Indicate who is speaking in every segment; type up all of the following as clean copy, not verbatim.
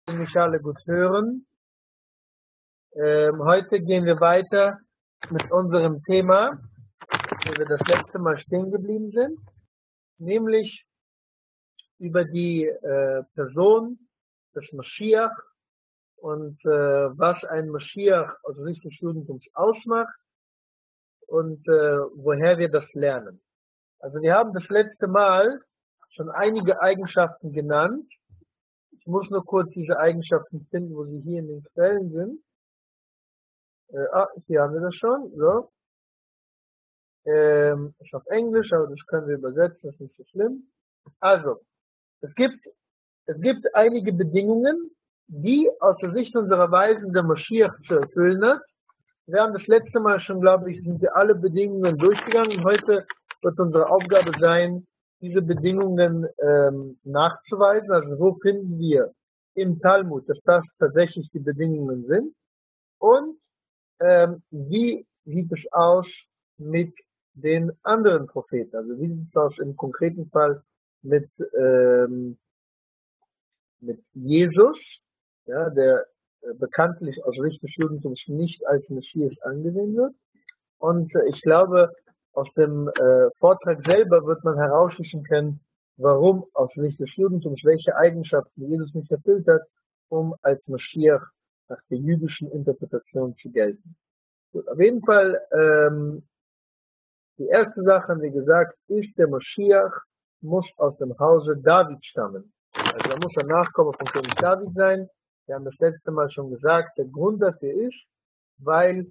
Speaker 1: Mich alle gut hören. Heute gehen wir weiter mit unserem Thema, wo wir das letzte Mal stehen geblieben sind, nämlich über die Person des Maschiach und was ein Maschiach aus Sicht des Judentums ausmacht und woher wir das lernen. Also wir haben das letzte Mal schon einige Eigenschaften genannt. Ich muss nur kurz diese Eigenschaften finden, wo sie hier in den Quellen sind. Hier haben wir das schon. So. Ist auf Englisch, aber das können wir übersetzen, das ist nicht so schlimm. Also, es gibt einige Bedingungen, die aus der Sicht unserer Weisen der Maschiach zu erfüllen hat. Wir haben das letzte Mal schon, glaube ich, sind wir alle Bedingungen durchgegangen. Heute wird unsere Aufgabe sein, diese Bedingungen nachzuweisen. Also, wo finden wir im Talmud, dass das tatsächlich die Bedingungen sind? Und wie sieht es aus mit den anderen Propheten? Also wie sieht es aus im konkreten Fall mit Jesus, ja, der bekanntlich aus Sicht des Judentums nicht als Messias angesehen wird. Und ich glaube, aus dem Vortrag selber wird man herausfinden können, warum aus Sicht des Judentums, welche Eigenschaften Jesus nicht erfüllt hat, um als Maschiach nach der jüdischen Interpretation zu gelten. Gut, auf jeden Fall, die erste Sache, haben wir gesagt, ist, der Maschiach muss aus dem Hause David stammen. Also er muss ein Nachkomme von König David sein. Wir haben das letzte Mal schon gesagt, der Grund dafür ist, weil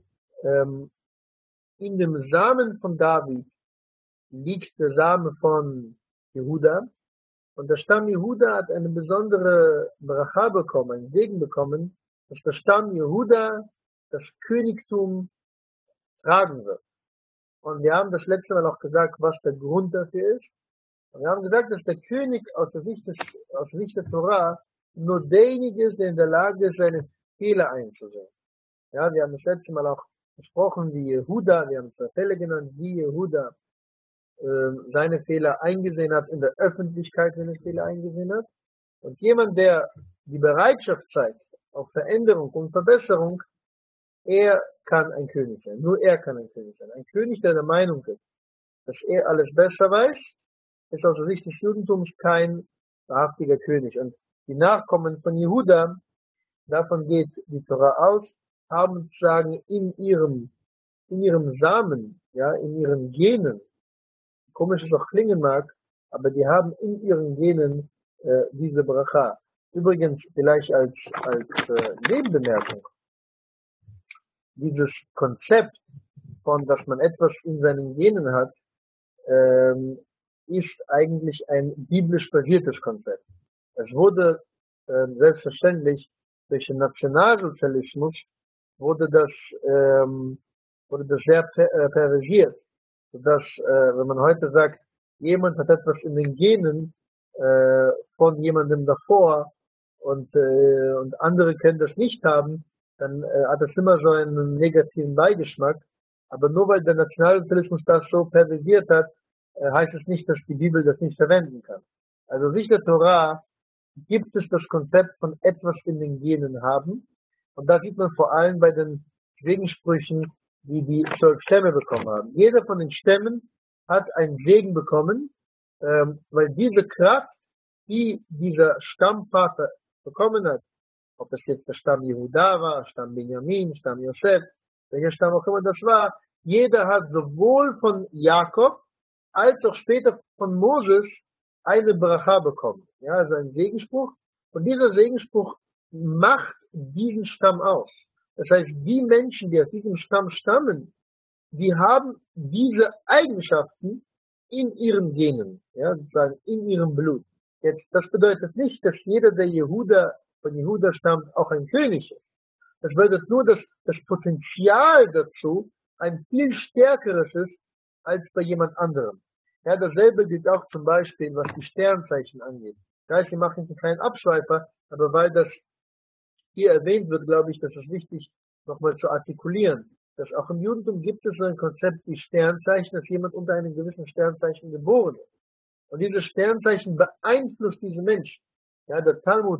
Speaker 1: in dem Samen von David liegt der Same von Jehuda. Und der Stamm Jehuda hat eine besondere Bracha bekommen, einen Segen bekommen, dass der Stamm Jehuda das Königtum tragen wird. Und wir haben das letzte Mal auch gesagt, was der Grund dafür ist. Und wir haben gesagt, dass der König aus der Sicht der Torah nur derjenige ist, der in der Lage ist, seine Fehler einzusehen. Ja, wir haben das letzte Mal auch gesprochen, wie Jehuda, wir haben zwei Fälle genannt, wie Jehuda seine Fehler eingesehen hat, in der Öffentlichkeit seine Fehler eingesehen hat. Und jemand, der die Bereitschaft zeigt auf Veränderung und Verbesserung, er kann ein König sein. Nur er kann ein König sein. Ein König, der der Meinung ist, dass er alles besser weiß, ist aus der Sicht des Judentums kein wahrhaftiger König. Und die Nachkommen von Jehuda, davon geht die Torah aus, haben sozusagen in ihrem Samen, ja, in ihren Genen, komisch es auch klingen mag, aber die haben in ihren Genen diese Bracha. Übrigens, vielleicht als Nebenbemerkung, dieses Konzept von, dass man etwas in seinen Genen hat, ist eigentlich ein biblisch basiertes Konzept. Es wurde selbstverständlich durch den Nationalsozialismus wurde das sehr perversiert, sodass, wenn man heute sagt, jemand hat etwas in den Genen von jemandem davor und andere können das nicht haben, dann hat es immer so einen negativen Beigeschmack. Aber nur weil der Nationalsozialismus das so perversiert hat, heißt es nicht, dass die Bibel das nicht verwenden kann. Also Sicht der Torah gibt es das Konzept von etwas in den Genen haben. Und da sieht man vor allem bei den Segenssprüchen, die die 12 Stämme bekommen haben. Jeder von den Stämmen hat einen Segen bekommen, weil diese Kraft, die dieser Stammvater bekommen hat, ob das jetzt der Stamm Jehuda war, Stamm Benjamin, Stamm Josef, welcher Stamm auch immer das war, jeder hat sowohl von Jakob als auch später von Moses eine Bracha bekommen. Ja, also ein Segensspruch. Und dieser Segensspruch macht diesen Stamm aus. Das heißt, die Menschen, die aus diesem Stamm stammen, die haben diese Eigenschaften in ihren Genen, ja, sozusagen in ihrem Blut. Jetzt, das bedeutet nicht, dass jeder, der von Jehuda stammt, auch ein König ist. Das bedeutet nur, dass das Potenzial dazu ein viel stärkeres ist als bei jemand anderem. Ja, dasselbe gilt auch zum Beispiel, was die Sternzeichen angeht. Da ist, wir machen einen kleinen Abschweifer, aber weil das hier erwähnt wird, glaube ich, das ist wichtig, nochmal zu artikulieren, dass auch im Judentum gibt es so ein Konzept wie Sternzeichen, dass jemand unter einem gewissen Sternzeichen geboren ist. Und dieses Sternzeichen beeinflusst diese Menschen. Ja, der Talmud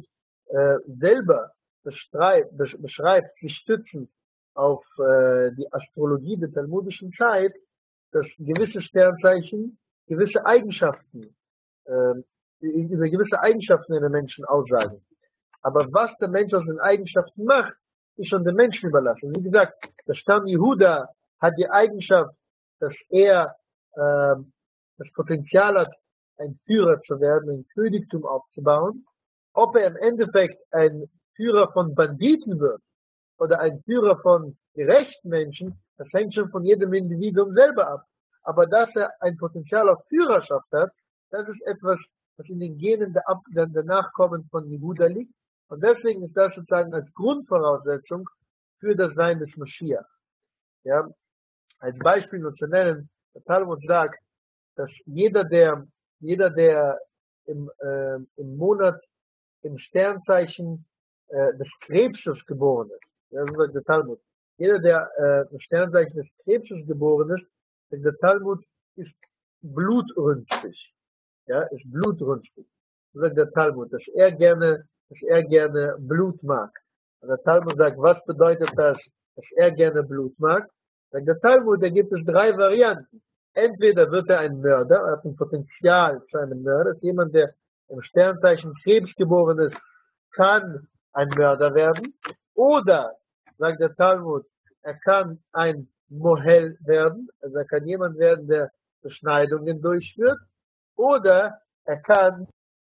Speaker 1: selber beschreibt, sich stützend auf die Astrologie der talmudischen Zeit, dass gewisse Sternzeichen gewisse Eigenschaften, äh, über gewisse Eigenschaften in den Menschen aussagen. Aber was der Mensch aus den Eigenschaften macht, ist schon dem Menschen überlassen. Wie gesagt, der Stamm Jehuda hat die Eigenschaft, dass er das Potenzial hat, ein Führer zu werden, ein Königtum aufzubauen. Ob er im Endeffekt ein Führer von Banditen wird oder ein Führer von gerechten Menschen, das hängt schon von jedem Individuum selber ab. Aber dass er ein Potenzial auf Führerschaft hat, das ist etwas, was in den Genen der Nachkommen von Jehuda liegt. Und deswegen ist das sozusagen als Grundvoraussetzung für das Sein des Mashiach. Ja, als Beispiel nur zu nennen, der Talmud sagt, dass jeder, der im Monat, im Sternzeichen des Krebses geboren ist, ja, so sagt der Talmud, jeder, der im Sternzeichen des Krebses geboren ist, sagt der Talmud, ist blutrünstig. Ja, ist blutrünstig. So sagt der Talmud, dass er gerne Blut mag. Und der Talmud sagt, was bedeutet das, dass er gerne Blut mag? Sagt der Talmud, da gibt es 3 Varianten. Entweder wird er ein Mörder, er hat ein Potenzial zu einem Mörder. Jemand, der im Sternzeichen Krebs geboren ist, kann ein Mörder werden. Oder, sagt der Talmud, er kann ein Mohel werden, also er kann jemand werden, der Beschneidungen durchführt. Oder er kann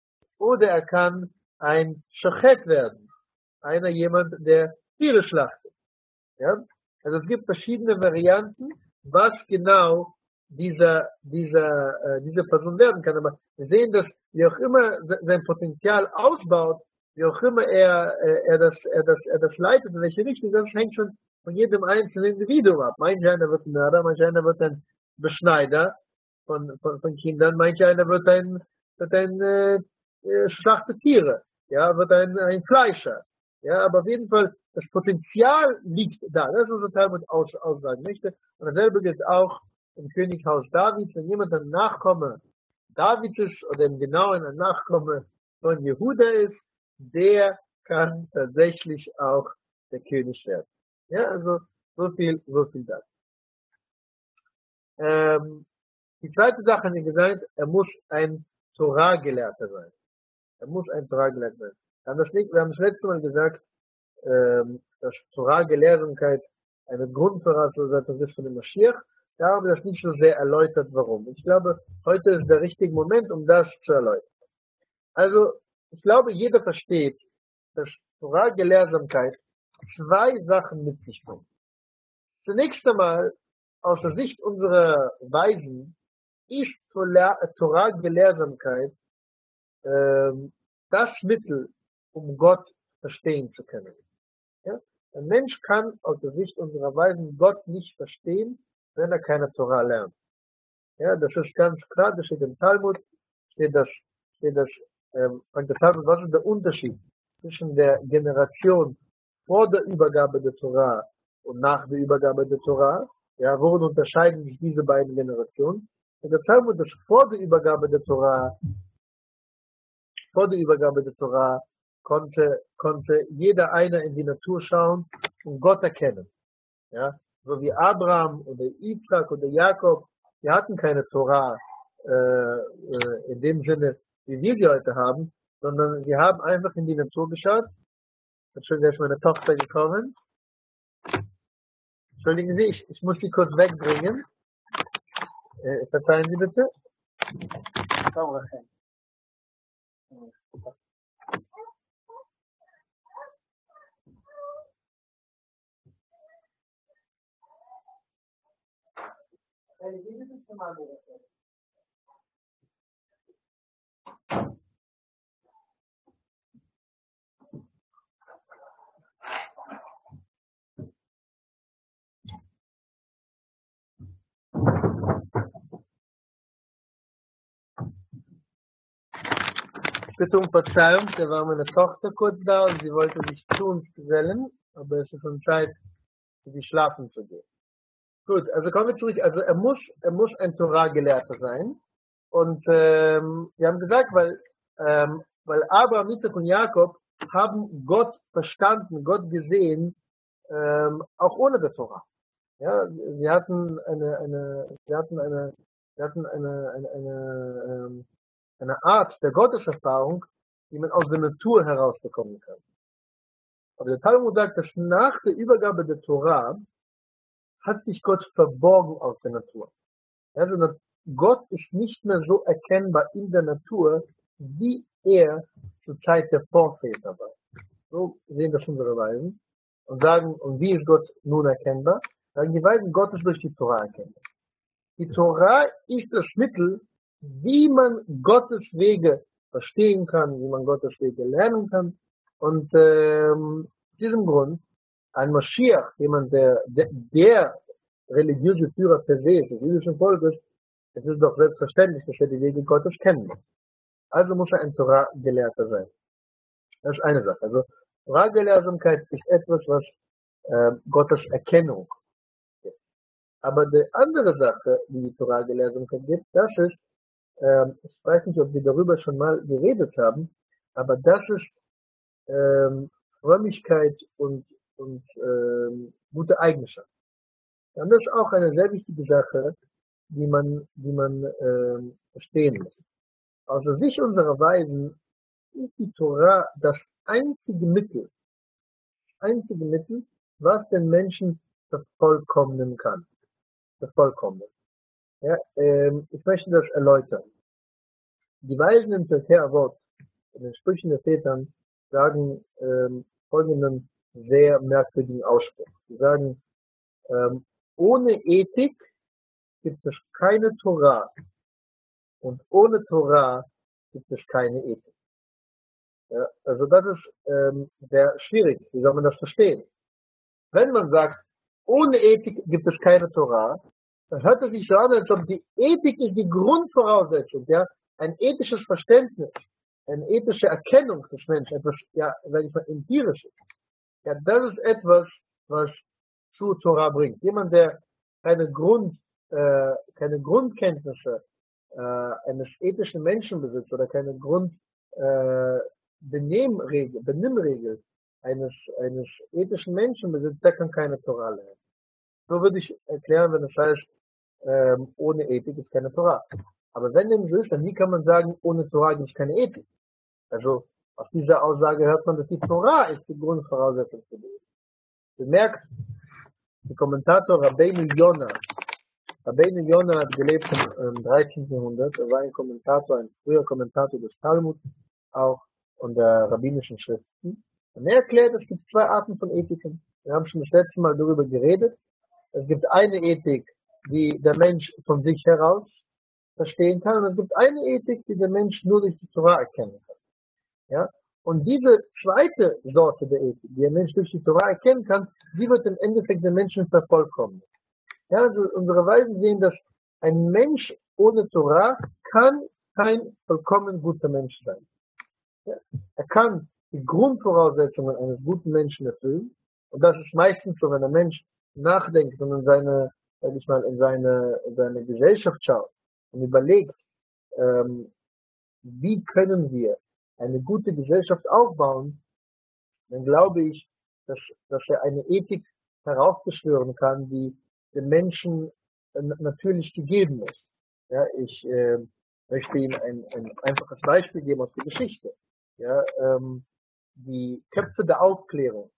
Speaker 1: ein Schochet werden. Jemand, der Tiere schlachtet. Ja? Also es gibt verschiedene Varianten, was genau diese Person werden kann. Aber wir sehen, dass wie auch immer sein Potenzial ausbaut, wie auch immer er das leitet, in welche Richtung, das hängt schon von jedem einzelnen Individuum ab. Manch einer wird ein Mörder, manch einer wird ein Beschneider von Kindern, manch einer wird ein schlachtet Tiere, ja, wird ein Fleischer. Ja, aber auf jeden Fall, das Potenzial liegt da. Das ist unser Talmud aussagen möchte. Und dasselbe gilt auch im Könighaus Davids. Wenn jemand ein Nachkomme Davids ist oder im Genauen ein Nachkomme von Jehuda ist, der kann tatsächlich auch der König werden. Ja, also so viel das. Die zweite Sache, wie gesagt, er muss ein Torah-Gelehrter sein. Er muss ein Torah-Gelehrter sein. Wir haben das letzte Mal gesagt, dass Torah-Gelehrsamkeit eine Grundvoraussetzung ist für den Mashiach. Da haben wir das nicht so sehr erläutert, warum. Ich glaube, heute ist der richtige Moment, um das zu erläutern. Also, ich glaube, jeder versteht, dass Torah-Gelehrsamkeit 2 Sachen mit sich bringt. Zunächst einmal, aus der Sicht unserer Weisen, ist Torah-Gelehrsamkeit das Mittel, um Gott verstehen zu können. Ja? Ein Mensch kann aus der Sicht unserer Weisen Gott nicht verstehen, wenn er keine Torah lernt. Ja, das ist ganz klar, das steht im Talmud, fragt der Talmud, was ist der Unterschied zwischen der Generation vor der Übergabe der Torah und nach der Übergabe der Torah? Ja, worin unterscheiden sich diese beiden Generationen? Und der Talmud, dass vor der Übergabe der Torah konnte jeder einer in die Natur schauen und Gott erkennen. Ja, so wie Abraham oder Isaac oder Jakob, die hatten keine Torah in dem Sinne, wie wir sie heute haben, sondern sie haben einfach in die Natur geschaut. Entschuldigung, da ist meine Tochter gekommen. Entschuldigen Sie, ich muss sie kurz wegbringen. Verzeihen Sie bitte. Komm, Rachel. Bitte um Verzeihung, da war meine Tochter kurz da und sie wollte sich zu uns gesellen, aber es ist schon Zeit, für sie schlafen zu gehen. Gut, also kommen wir zurück. Also er muss ein Torah-Gelehrter sein. Und wir haben gesagt, weil Abraham, Isaac und Jakob haben Gott verstanden, Gott gesehen, auch ohne die Tora. Ja, sie hatten eine Art der Gotteserfahrung, die man aus der Natur herausbekommen kann. Aber der Talmud sagt, dass nach der Übergabe der Tora hat sich Gott verborgen aus der Natur. Also Gott ist nicht mehr so erkennbar in der Natur, wie er zur Zeit der Vorväter war. So sehen das unsere Weisen und sagen, und wie ist Gott nun erkennbar? Sagen die Weisen, Gott ist durch die Tora erkennbar. Die Tora ist das Mittel, wie man Gottes Wege verstehen kann, wie man Gottes Wege lernen kann. Und aus diesem Grund, ein Maschiach, jemand, der religiöse Führer per se des jüdischen Volkes, es ist doch selbstverständlich, dass er die Wege Gottes kennen muss. Also muss er ein Torah-Gelehrter sein. Das ist eine Sache. Also Torah-Gelehrsamkeit ist etwas, was Gottes Erkennung ist. Aber die andere Sache, die die Torah-Gelehrsamkeit gibt, das ist, ich weiß nicht, ob wir darüber schon mal geredet haben, aber das ist Frömmigkeit und gute Eigenschaft. Und das ist auch eine sehr wichtige Sache, die man verstehen muss. Aus der Sicht unserer Weisen ist die Tora das einzige Mittel, was den Menschen vervollkommnen kann. Vervollkommnen. Ja, ich möchte das erläutern. Die Weisen im Pirkei Avot, in den Sprüchen der Vätern, sagen folgenden sehr merkwürdigen Ausspruch. Sie sagen, ohne Ethik gibt es keine Torah und ohne Torah gibt es keine Ethik. Ja, also das ist sehr schwierig. Wie soll man das verstehen? Wenn man sagt, ohne Ethik gibt es keine Torah, dann hört es sich so an, als ob die Ethik ist die Grundvoraussetzung, ja, ein ethisches Verständnis, eine ethische Erkennung des Menschen, etwas, ja, sag ich mal, empirisches. Ja, das ist etwas, was zu Torah bringt. Jemand, der keine Grundkenntnisse eines ethischen Menschen besitzt oder keine Benimmregel eines ethischen Menschen besitzt, der kann keine Torah lernen. So würde ich erklären, wenn es heißt, ohne Ethik ist keine Torah. Aber wenn dem so ist, dann wie kann man sagen, ohne Torah gibt es keine Ethik? Also aus dieser Aussage hört man, dass die Torah ist die Grundvoraussetzung für die Ethik. Bemerkt, der Kommentator Rabbeinu Yonah hat gelebt im 13. Jahrhundert. Er war ein früher Kommentator des Talmud, auch und der rabbinischen Schriften. Und er erklärt, es gibt zwei Arten von Ethiken. Wir haben schon das letzte Mal darüber geredet. Es gibt eine Ethik, die der Mensch von sich heraus verstehen kann. Und es gibt eine Ethik, die der Mensch nur durch die Torah erkennen kann. Ja? Und diese zweite Sorte der Ethik, die der Mensch durch die Torah erkennen kann, die wird im Endeffekt den Menschen vervollkommen. Ja, also unsere Weisen sehen, dass ein Mensch ohne Torah kann kein vollkommen guter Mensch sein. Ja? Er kann die Grundvoraussetzungen eines guten Menschen erfüllen. Und das ist meistens so, wenn ein Mensch nachdenkt und in seine Gesellschaft schaut und überlegt, wie können wir eine gute Gesellschaft aufbauen, dann glaube ich, dass er eine Ethik heraufbeschwören kann, die dem Menschen natürlich gegeben ist. Ja, ich möchte Ihnen ein einfaches Beispiel geben aus der Geschichte. Ja, die Köpfe der Aufklärung,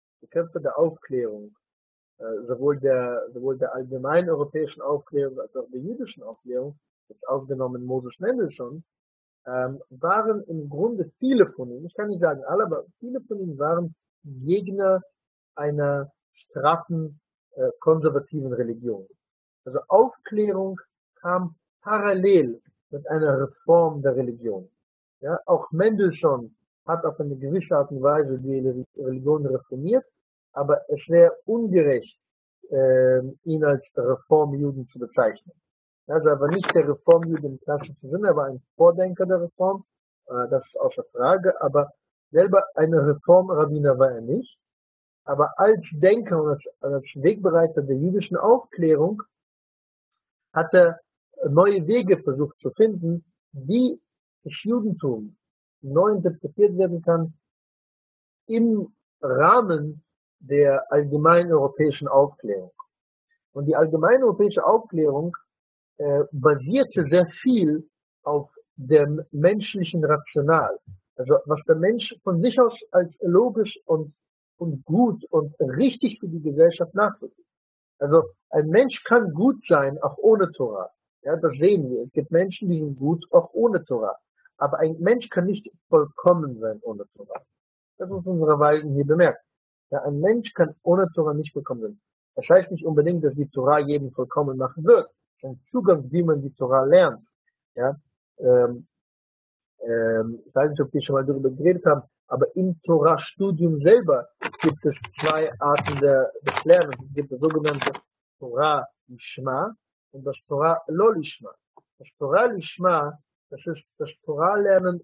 Speaker 1: sowohl der allgemeinen europäischen Aufklärung als auch der jüdischen Aufklärung, jetzt ausgenommen Moses Mendelssohn, waren im Grunde viele von ihnen, ich kann nicht sagen alle, aber viele von ihnen waren Gegner einer straffen, konservativen Religion. Also Aufklärung kam parallel mit einer Reform der Religion. Ja, auch Mendelssohn hat auf eine gewisse Art und Weise die Religion reformiert, aber es wäre ungerecht, ihn als Reformjuden zu bezeichnen. Also er war nicht der Reformjude im klassischen Sinne, er war ein Vordenker der Reform, das ist außer Frage, aber selber eine Reformrabbiner war er nicht. Aber als Denker und als Wegbereiter der jüdischen Aufklärung hat er neue Wege versucht zu finden, wie das Judentum neu interpretiert werden kann, im Rahmen der allgemeinen europäischen Aufklärung. Und die allgemeine europäische Aufklärung basierte sehr viel auf dem menschlichen Rational. Also was der Mensch von sich aus als logisch und gut und richtig für die Gesellschaft nachvollzieht. Also ein Mensch kann gut sein, auch ohne Torah. Ja, das sehen wir. Es gibt Menschen, die sind gut, auch ohne Torah. Aber ein Mensch kann nicht vollkommen sein ohne Torah. Das ist unsere Weisen hier bemerkt. Ja, ein Mensch kann ohne Torah nicht vollkommen sein. Das heißt nicht unbedingt, dass die Torah jeden vollkommen machen wird. Es ist ein Zugang, wie man die Torah lernt. Ja, ähm, ich weiß nicht, ob wir schon mal darüber geredet haben, aber im Torah-Studium selber gibt es zwei Arten des Lernens. Es gibt das sogenannte Torah Lishma und das Torah Lo Lishma. Das Torah Lishma, das ist das Torah-Lernen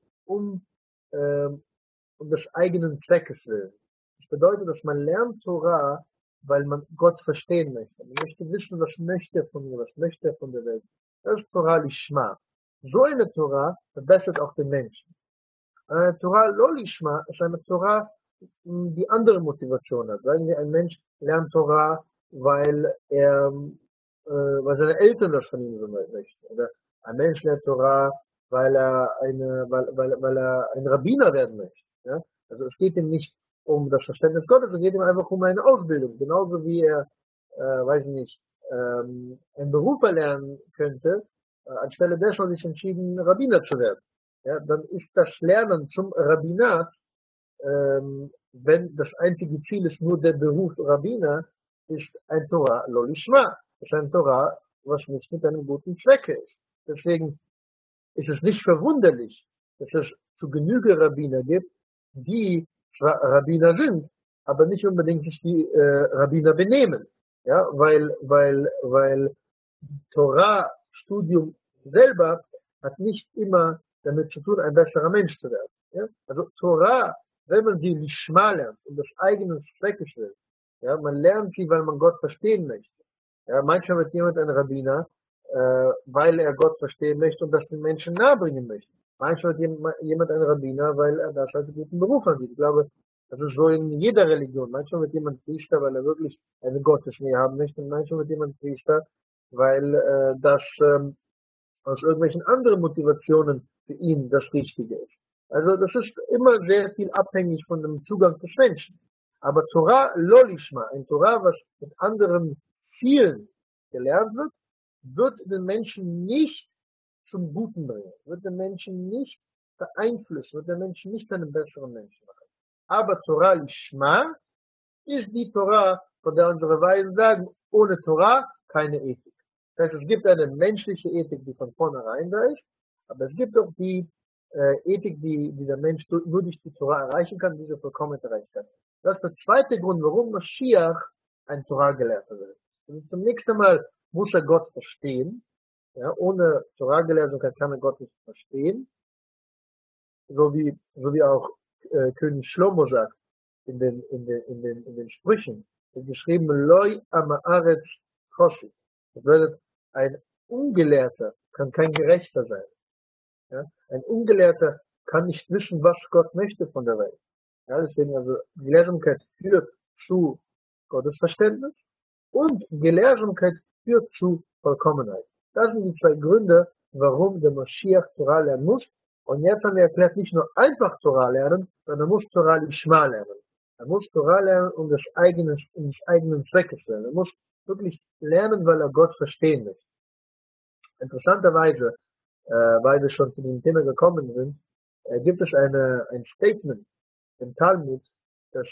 Speaker 1: um des eigenen Zweckes willen. Das bedeutet, dass man lernt Torah, weil man Gott verstehen möchte. Man möchte wissen, was möchte er von mir, was möchte er von der Welt. Das ist Torah Lishma. So eine Torah verbessert auch den Menschen. Eine Torah Lo Lishma ist eine Torah, die andere Motivation hat. Sagen wir, ein Mensch lernt Torah, weil weil seine Eltern das von ihm so möchten. Oder ein Mensch lernt Torah, weil er ein Rabbiner werden möchte. Ja? Also es geht ihm nicht um das Verständnis Gottes, es geht ihm einfach um eine Ausbildung. Genauso wie er, weiß ich nicht, einen Beruf erlernen könnte, anstelle dessen sich entschieden, Rabbiner zu werden. Ja, dann ist das Lernen zum Rabbinat, wenn das einzige Ziel ist nur der Beruf Rabbiner, ist ein Torah Lo Lishma. Das ist ein Torah, was nicht mit einem guten Zwecke ist. Deswegen ist es nicht verwunderlich, dass es zu Genüge Rabbiner gibt, die zwar Rabbiner sind, aber nicht unbedingt sich die Rabbiner benehmen. Ja, weil Torah-Studium selber hat nicht immer damit zu tun, ein besserer Mensch zu werden. Ja? Also Torah, wenn man sie Lishma lernt, um des eigenen Zweckes will, ja, man lernt sie, weil man Gott verstehen möchte. Ja, manchmal wird jemand ein Rabbiner, weil er Gott verstehen möchte und das den Menschen nahebringen möchte. Manchmal wird jemand ein Rabbiner, weil er das als guten Beruf ansieht. Ich glaube, das ist so in jeder Religion. Manchmal wird jemand Priester, weil er wirklich eine Gottesnähe haben möchte. Und manchmal wird jemand Priester, weil das aus irgendwelchen anderen Motivationen für ihn das Richtige ist. Also das ist immer sehr viel abhängig von dem Zugang des Menschen. Aber Torah Lo Lishma, ein Torah, was mit anderen Zielen gelernt wird, wird den Menschen nicht zum Guten bringen, wird den Menschen nicht beeinflussen, wird den Menschen nicht zu einem besseren Menschen machen. Aber Torah Lishma ist die Torah, von der unsere Weisen sagen, ohne Torah keine Ethik. Das heißt, es gibt eine menschliche Ethik, die von vornherein da ist, aber es gibt auch die Ethik, die der Mensch nur durch die Torah erreichen kann, diese Vollkommenheit erreichen kann. Das ist der zweite Grund, warum Mashiach ein Torah-Gelehrter wird. Also zum nächsten Mal muss er Gott verstehen. Ja, ohne Torah-Gelehrsamkeit kann er Gott nicht verstehen. So wie auch König Shlomo sagt in den Sprüchen. Es ist geschrieben, Loi Amaaretz Choshi. Das bedeutet, ein Ungelehrter kann kein Gerechter sein. Ja? Ein Ungelehrter kann nicht wissen, was Gott möchte von der Welt. Ja, deswegen also Gelehrsamkeit führt zu Gottesverständnis und Gelehrsamkeit führt zu Vollkommenheit. Das sind die zwei Gründe, warum der Mashiach Torah lernen muss. Und jetzt haben wir erklärt, nicht nur einfach Torah lernen, sondern er muss Torah Lishma lernen. Er muss Torah lernen um des eigenen Zweckes lernen. Er muss wirklich lernen, weil er Gott verstehen möchte. Interessanterweise, weil wir schon zu dem Thema gekommen sind, gibt es ein Statement im Talmud, das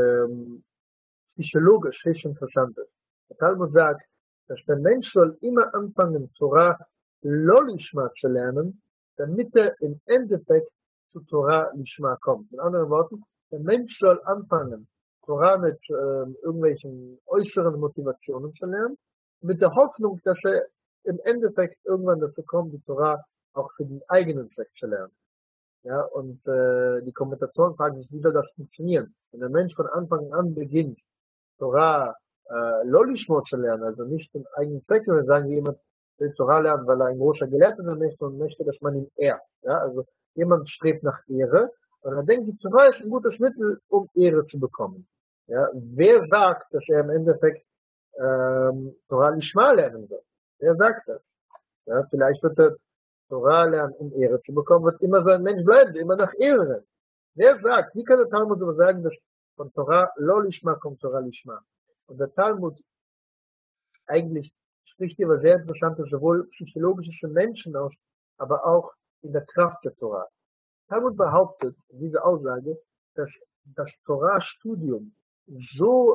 Speaker 1: psychologisch höchst interessant ist. Der Talmud sagt, dass der Mensch soll immer anfangen, Torah Lo Lishma zu lernen, damit er im Endeffekt zu Torah Lishma kommt. Mit anderen Worten, der Mensch soll anfangen, Torah mit irgendwelchen äußeren Motivationen zu lernen, mit der Hoffnung, dass er im Endeffekt irgendwann dazu kommt, die Torah auch für den eigenen Zweck zu lernen. Ja, und die Kommentatoren fragen sich, wie soll das funktionieren? Wenn der Mensch von Anfang an beginnt, Torah Lo Lishma zu lernen, also nicht den eigenen Zweck, sondern sagen wir, jemand will Torah lernen, weil er ein großer Gelehrter sein möchte und möchte, dass man ihn ehrt. Ja, also jemand strebt nach Ehre, Und er denkt, die Torah ist ein gutes Mittel, um Ehre zu bekommen. Ja, wer sagt, dass er im Endeffekt Torah Lishma lernen soll? Wer sagt das? Ja, vielleicht wird er Torah lernen, um Ehre zu bekommen, wird immer so ein Mensch bleiben, der immer nach Ehre rennt. Wer sagt, wie kann der Talmud so sagen, dass von Torah Lo Lishma kommt Torah Lishma? Und der Talmud eigentlich spricht hier was sehr Interessantes, sowohl psychologisch für Menschen aus, aber auch in der Kraft der Torah. Talmud behauptet, diese Aussage, dass das Torah-Studium so,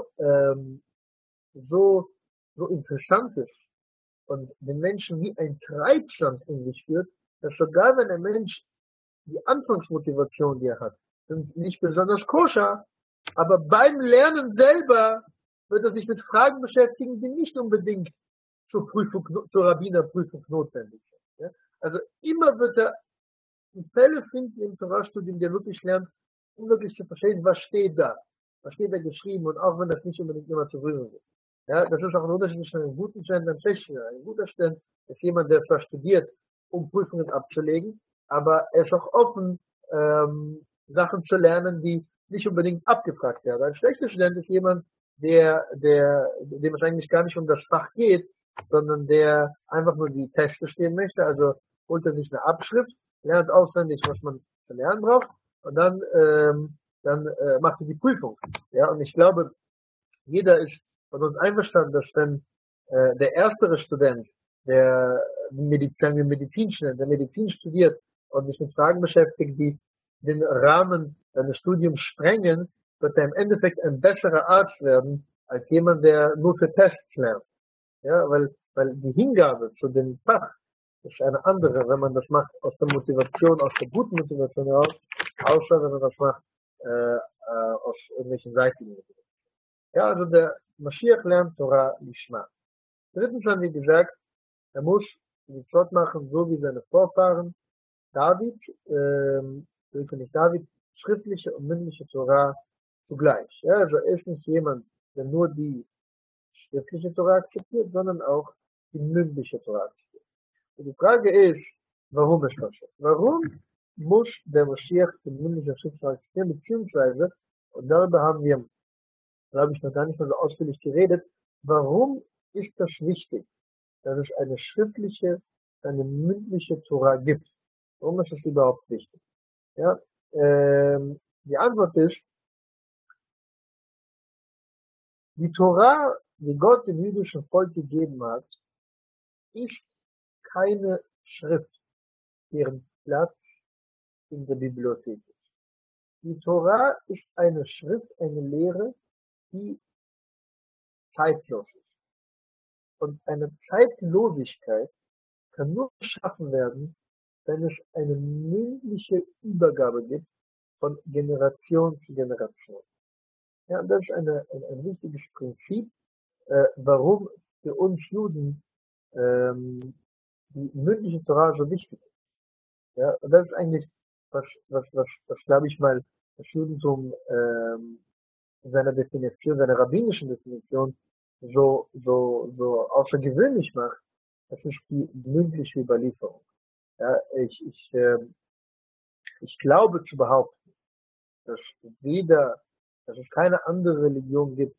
Speaker 1: so, so interessant ist und den Menschen wie ein Treibsand in sich führt, dass sogar wenn ein Mensch die Anfangsmotivation, die er hat, sind nicht besonders koscher, aber beim Lernen selber wird er sich mit Fragen beschäftigen, die nicht unbedingt zur Rabbinerprüfung notwendig sind. Ja? Also immer wird er Fälle finden im Torah-Studium, der wirklich lernt, um wirklich zu verstehen, was steht da. Was steht da geschrieben und auch wenn das nicht unbedingt immer zu rühren ist. Ja, das ist auch ein Unterschied zwischen einem guten Student und einem schlechten Student. Ein guter Student ist jemand, der zwar studiert, um Prüfungen abzulegen, aber er ist auch offen, Sachen zu lernen, die nicht unbedingt abgefragt werden. Ein schlechter Student ist jemand, dem es eigentlich gar nicht um das Fach geht, sondern der einfach nur die Tests bestehen möchte. Also holt er sich eine Abschrift, lernt auswendig, was man zu lernen braucht, und dann macht er die Prüfung. Ja, und ich glaube, jeder ist von uns einverstanden, dass wenn der erstere Student, der Medizin studiert und sich mit Fragen beschäftigt, die den Rahmen seines Studiums sprengen, wird er im Endeffekt ein besserer Arzt werden, als jemand, der nur für Tests lernt. Ja, weil die Hingabe zu dem Fach ist eine andere, wenn man das macht aus der Motivation, aus der guten Motivation heraus, außer wenn man das macht aus irgendwelchen seitigen Motivationen. Ja, also der Mashiach lernt Torah Lishma. Drittens haben wir gesagt, er muss die Mitzvot machen, so wie seine Vorfahren. David, nicht David, schriftliche und mündliche Torah zugleich. Ja, also er ist nicht jemand, der nur die schriftliche Torah akzeptiert, sondern auch die mündliche Torah akzeptiert. Und die Frage ist, warum ist das so? Warum muss der Mashiach die mündliche Schrift akzeptieren, beziehungsweise, und darüber habe ich noch gar nicht mehr so ausführlich geredet, warum ist das wichtig, dass es eine schriftliche, eine mündliche Torah gibt? Warum ist das überhaupt wichtig? Ja, die Antwort ist, die Torah, die Gott dem jüdischen Volk gegeben hat, ist keine Schrift, deren Platz in der Bibliothek ist. Die Torah ist eine Schrift, eine Lehre, die zeitlos ist. Und eine Zeitlosigkeit kann nur geschaffen werden, wenn es eine mündliche Übergabe gibt von Generation zu Generation. Ja, und das ist ein wichtiges Prinzip, warum für uns Juden die mündliche Torah so wichtig ist. Ja, und das ist eigentlich, was glaube ich mal, das Judentum seiner Definition, seiner rabbinischen Definition so außergewöhnlich macht. Das ist die mündliche Überlieferung. Ja, ich glaube zu behaupten, dass dass es keine andere Religion gibt,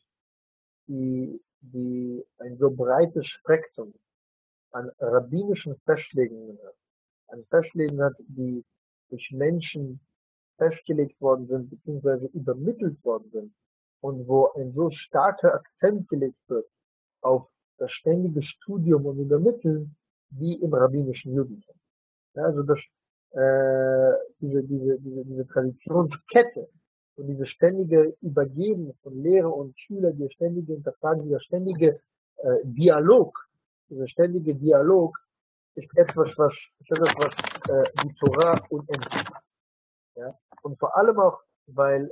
Speaker 1: die ein so breites Spektrum an rabbinischen Festlegungen hat. An Festlegungen hat, die durch Menschen festgelegt worden sind, beziehungsweise übermittelt worden sind. Und wo ein so starker Akzent gelegt wird auf das ständige Studium und Übermitteln, wie im rabbinischen Judentum. Ja, also diese Traditionskette und diese ständige Übergeben von Lehrer und Schüler, die ständige Hinterfragen, Dialog, dieser ständige Dialog ist etwas, was die Torah unendlich macht. Ja? Und vor allem auch, weil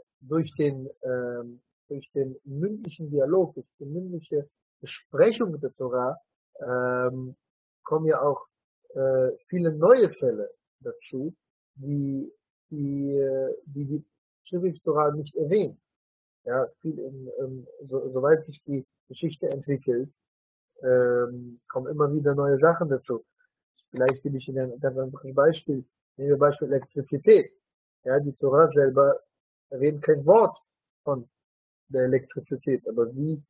Speaker 1: durch den mündlichen Dialog, durch die mündliche Besprechung der Torah, kommen ja auch viele neue Fälle dazu, die Schrift Torah nicht erwähnt. Ja, soweit sich die Geschichte entwickelt, kommen immer wieder neue Sachen dazu. Vielleicht gebe ich Ihnen ein ganz einfaches Beispiel. Nehmen wir Beispiel Elektrizität. Ja, die Tora selber erwähnt kein Wort von der Elektrizität, aber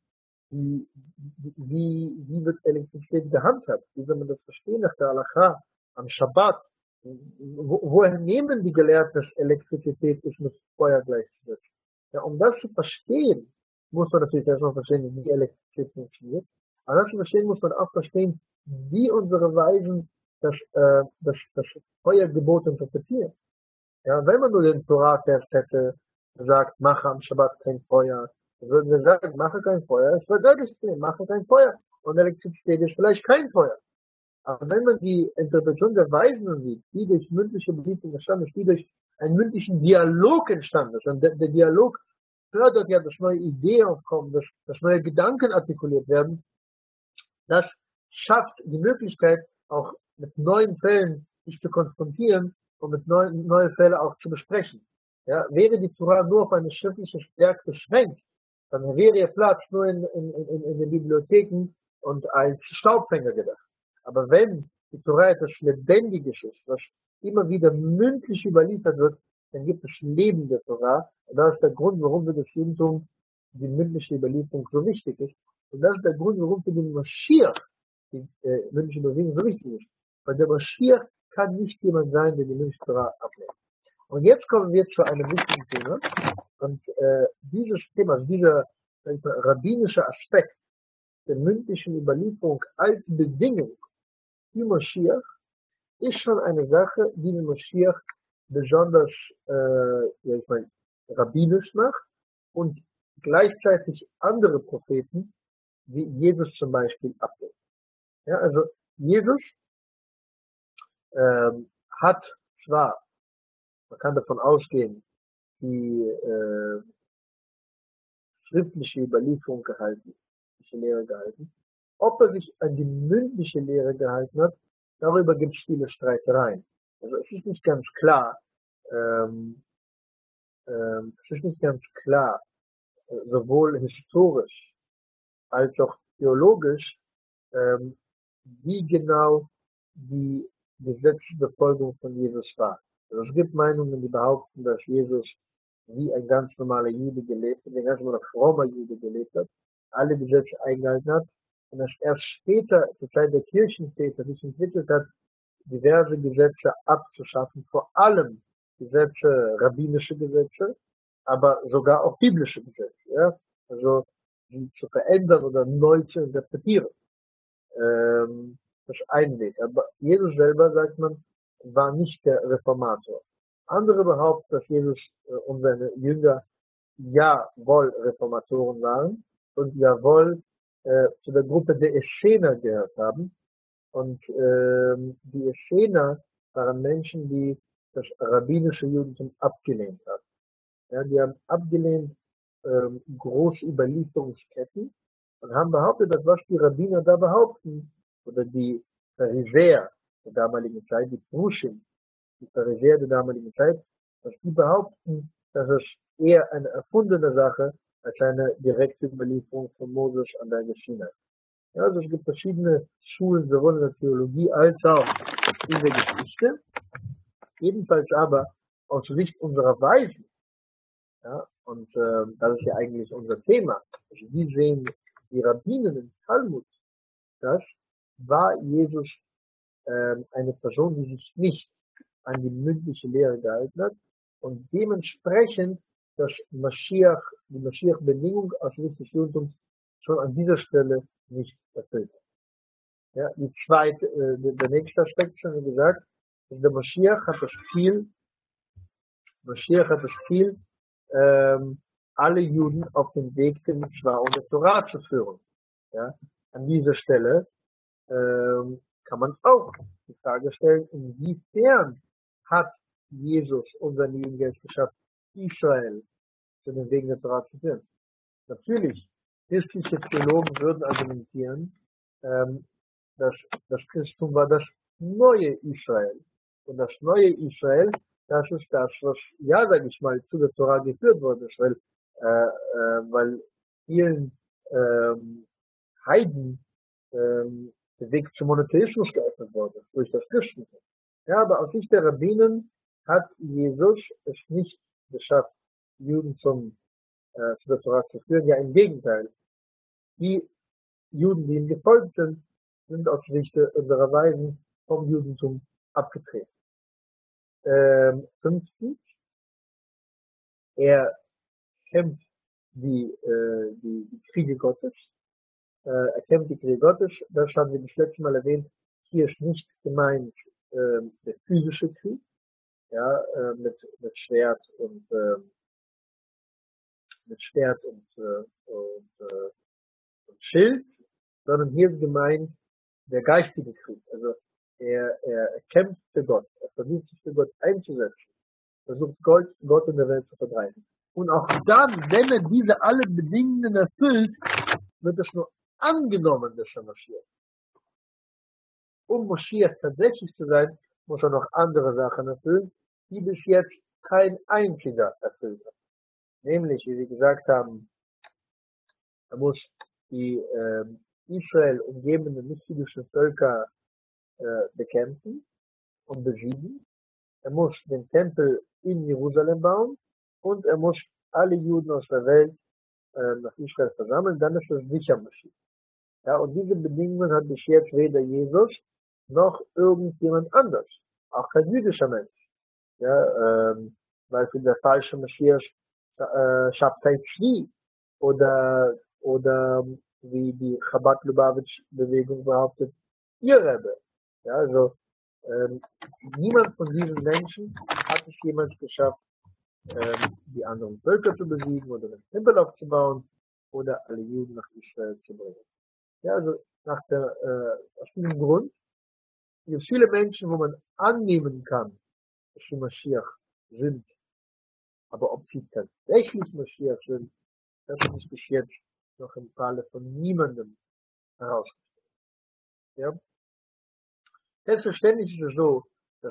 Speaker 1: wie wird Elektrizität gehandhabt? Wie soll man das verstehen nach der Halacha am Schabbat? Woher nehmen die Gelehrten, dass Elektrizität ist mit Feuer gleichzusetzen? Ja, um das zu verstehen, muss man natürlich erstmal verstehen, wie Elektrizität funktioniert. Aber das zu verstehen, muss man auch verstehen, wie unsere Weisen das Feuergebot interpretieren. Ja, wenn man nur den Torah-Test hätte, gesagt, mache am Schabbat kein Feuer, dann würden wir sagen, mache kein Feuer, es wird deutlich stehen, mache kein Feuer. Und Elektrizität ist vielleicht kein Feuer. Aber wenn man die Interpretation der Weisen sieht, die durch mündliche Beliebung entstanden ist, die durch einen mündlichen Dialog entstanden ist, und der Dialog fördert ja, dass neue Ideen aufkommen, dass neue Gedanken artikuliert werden, das schafft die Möglichkeit, auch mit neuen Fällen sich zu konfrontieren und mit neue Fälle auch zu besprechen. Ja, wäre die Tora nur auf eine schriftliche Stärke beschränkt, dann wäre ihr Platz nur in den Bibliotheken und als Staubfänger gedacht. Aber wenn die Tora etwas Lebendiges ist, was immer wieder mündlich überliefert wird, dann gibt es lebende Tora. Und das ist der Grund, warum für das Judentum die mündliche Überlieferung so wichtig ist. Und das ist der Grund, warum für den Maschiach die mündliche Überlieferung so wichtig ist. Weil der Maschiach kann nicht jemand sein, der die mündliche Tora ablehnt. Und jetzt kommen wir zu einem wichtigen Thema. Und dieses Thema, also dieser rabbinische Aspekt der mündlichen Überlieferung als Bedingung für Maschiach ist schon eine Sache, die den Maschiach besonders ja, ich meine, rabbinisch macht und gleichzeitig andere Propheten, wie Jesus zum Beispiel, ablehnt. Ja, also Jesus hat zwar, man kann davon ausgehen, die schriftliche Überlieferung gehalten, die Lehre gehalten. Ob er sich an die mündliche Lehre gehalten hat, darüber gibt es viele Streitereien. Also es ist nicht ganz klar, ähm, es ist nicht ganz klar, sowohl historisch als auch theologisch, ähm, wie genau die Gesetzesbefolgung von Jesus war. Also es gibt Meinungen, die behaupten, dass Jesus wie ein ganz normaler Jude gelebt hat, ein ganz normaler frommer Jude gelebt hat, alle Gesetze eingehalten hat und dass erst später, zur Zeit der Kirchenväter, sich entwickelt hat, diverse Gesetze abzuschaffen, vor allem Gesetze, rabbinische Gesetze, aber sogar auch biblische Gesetze, ja, also die zu verändern oder neu zu interpretieren. Das ist ein Weg. Aber Jesus selber, sagt man, war nicht der Reformator. Andere behaupten, dass Jesus und seine Jünger jawohl Reformatoren waren und jawohl zu der Gruppe der Essener gehört haben. Und die Essener waren Menschen, die das rabbinische Judentum abgelehnt haben. Ja, die haben abgelehnt große Überlieferungsketten und haben behauptet, dass was die Rabbiner da behaupten, oder die Pharisäer der damaligen Zeit, die Pruschim, die Pharisäer der damaligen Zeit, dass die behaupten, dass es eher eine erfundene Sache als eine direkte Überlieferung von Moses an der Sinai. Ja, also es gibt verschiedene Schulen, sowohl in der Theologie als auch in der Geschichte. Ebenfalls aber aus Sicht unserer Weisen, ja, und das ist ja eigentlich unser Thema. Also wie sehen die Rabbinen im Talmud das? War Jesus eine Person, die sich nicht an die mündliche Lehre gehalten hat und dementsprechend das Maschiach, die Maschiach-Bedingung aus Sicht des Judentums schon an dieser Stelle nicht erfüllt. Ja, die zweite, der nächste Aspekt, schon wie gesagt, ist der Maschiach hat das Ziel, alle Juden auf den Weg der Mitzvah und der Torah zu führen. Ja, an dieser Stelle kann man auch die Frage stellen, inwiefern hat Jesus und seine Jünger es geschafft, Israel zu den Wegen der Torah zu führen. Natürlich, christliche Theologen würden argumentieren, ähm, dass das Christentum war das neue Israel. Und das neue Israel, das ist das, was, ja, sag ich mal, zu der Torah geführt worden ist, weil vielen Heiden der Weg zum Monotheismus geöffnet worden ist, durch das Christentum. Ja, aber aus Sicht der Rabbinen hat Jesus es nicht geschafft, Juden zu der Torah zu führen. Ja, im Gegenteil. Die Juden, die ihm gefolgt sind aus Sicht unserer Weisen vom Judentum abgetreten. Fünftens, er kämpft die Kriege Gottes. Er kämpft die Kriege Gottes. Das haben wir das letzte Mal erwähnt. Hier ist nicht gemeint der physische Krieg, ja, mit Schwert und Schild, sondern hier ist gemeint der geistige Krieg. Also er kämpft für Gott. Er versucht sich für Gott einzusetzen. Versucht Gott in der Welt zu verbreiten. Und auch dann, wenn er diese alle Bedingungen erfüllt, wird es nur angenommen, dass er Moschiach. Um Moschiach tatsächlich zu sein, muss er noch andere Sachen erfüllen, die bis jetzt kein einziger erfüllt hat. Nämlich, wie wir gesagt haben, er muss die Israel umgebenden nicht-jüdischen Völker bekämpfen und besiegen. Er muss den Tempel in Jerusalem bauen und er muss alle Juden aus der Welt nach Israel versammeln, dann ist es sicher Moschiach. Ja, und diese Bedingungen hat bis jetzt weder Jesus noch irgendjemand anders, auch kein jüdischer Mensch. Ja, weil für der falsche Messias Shabtai Tzvi oder wie die Chabad-Lubavitch-Bewegung behauptet, ihr Rebbe. Ja, also niemand von diesen Menschen hat es jemals geschafft, die anderen Völker zu besiegen oder den Tempel aufzubauen oder alle Juden nach Israel zu bringen. Ja, also aus diesem Grund gibt es viele Menschen, wo man annehmen kann, dass sie Mashiach sind. Aber ob sie tatsächlich Mashiach sind, das ist bis jetzt noch im Falle von niemandem herausgestellt. Ja? Selbstverständlich ist es so, dass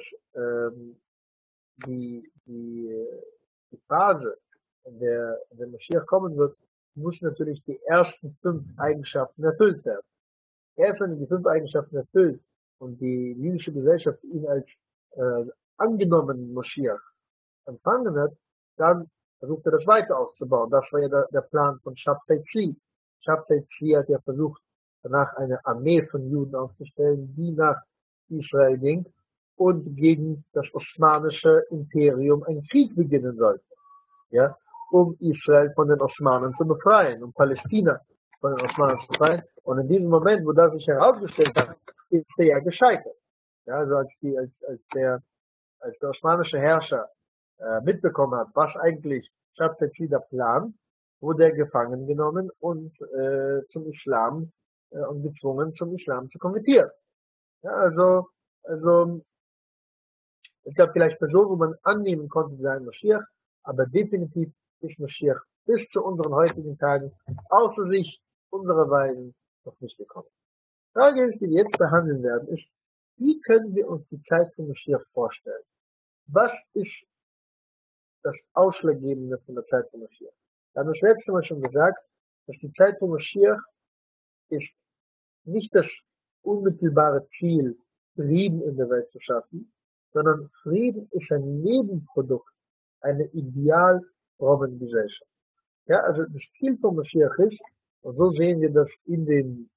Speaker 1: die Phase, in der Mashiach kommen wird, muss natürlich die ersten 5 Eigenschaften erfüllt werden. Erst wenn er die 5 Eigenschaften erfüllt und die jüdische Gesellschaft ihn als angenommenen Mashiach empfangen hat, dann versucht er das weiter auszubauen. Das war ja der Plan von Shabtai Tzvi. Shabtai Tzvi hat ja versucht, danach eine Armee von Juden aufzustellen, die nach Israel ging und gegen das osmanische Imperium einen Krieg beginnen sollte. Ja, um Israel von den Osmanen zu befreien, um Palästina von den Osmanen zu befreien. Und in diesem Moment, wo das sich herausgestellt hat, ist er ja gescheitert. Ja, also als der osmanische Herrscher mitbekommen hat, was eigentlich Shabtai Tzvi plant, wurde er gefangen genommen und zum Islam und gezwungen, zum Islam zu konvertieren. Ja, also es gab vielleicht Personen, wo man annehmen konnte, sie seien Mashiach, aber definitiv ist Mashiach bis zu unseren heutigen Tagen außer Sicht unserer Weisen noch nicht gekommen. Die Frage, die wir jetzt behandeln werden, ist, wie können wir uns die Zeit von Mashiach vorstellen? Was ist das Ausschlaggebende von der Zeit von Mashiach? Wir haben das letzte Mal schon gesagt, dass die Zeit von Mashiach ist nicht das unmittelbare Ziel, Frieden in der Welt zu schaffen, sondern Frieden ist ein Nebenprodukt, eine idealfromme Gesellschaft. Ja, also das Ziel von Mashiach ist, und so sehen wir das in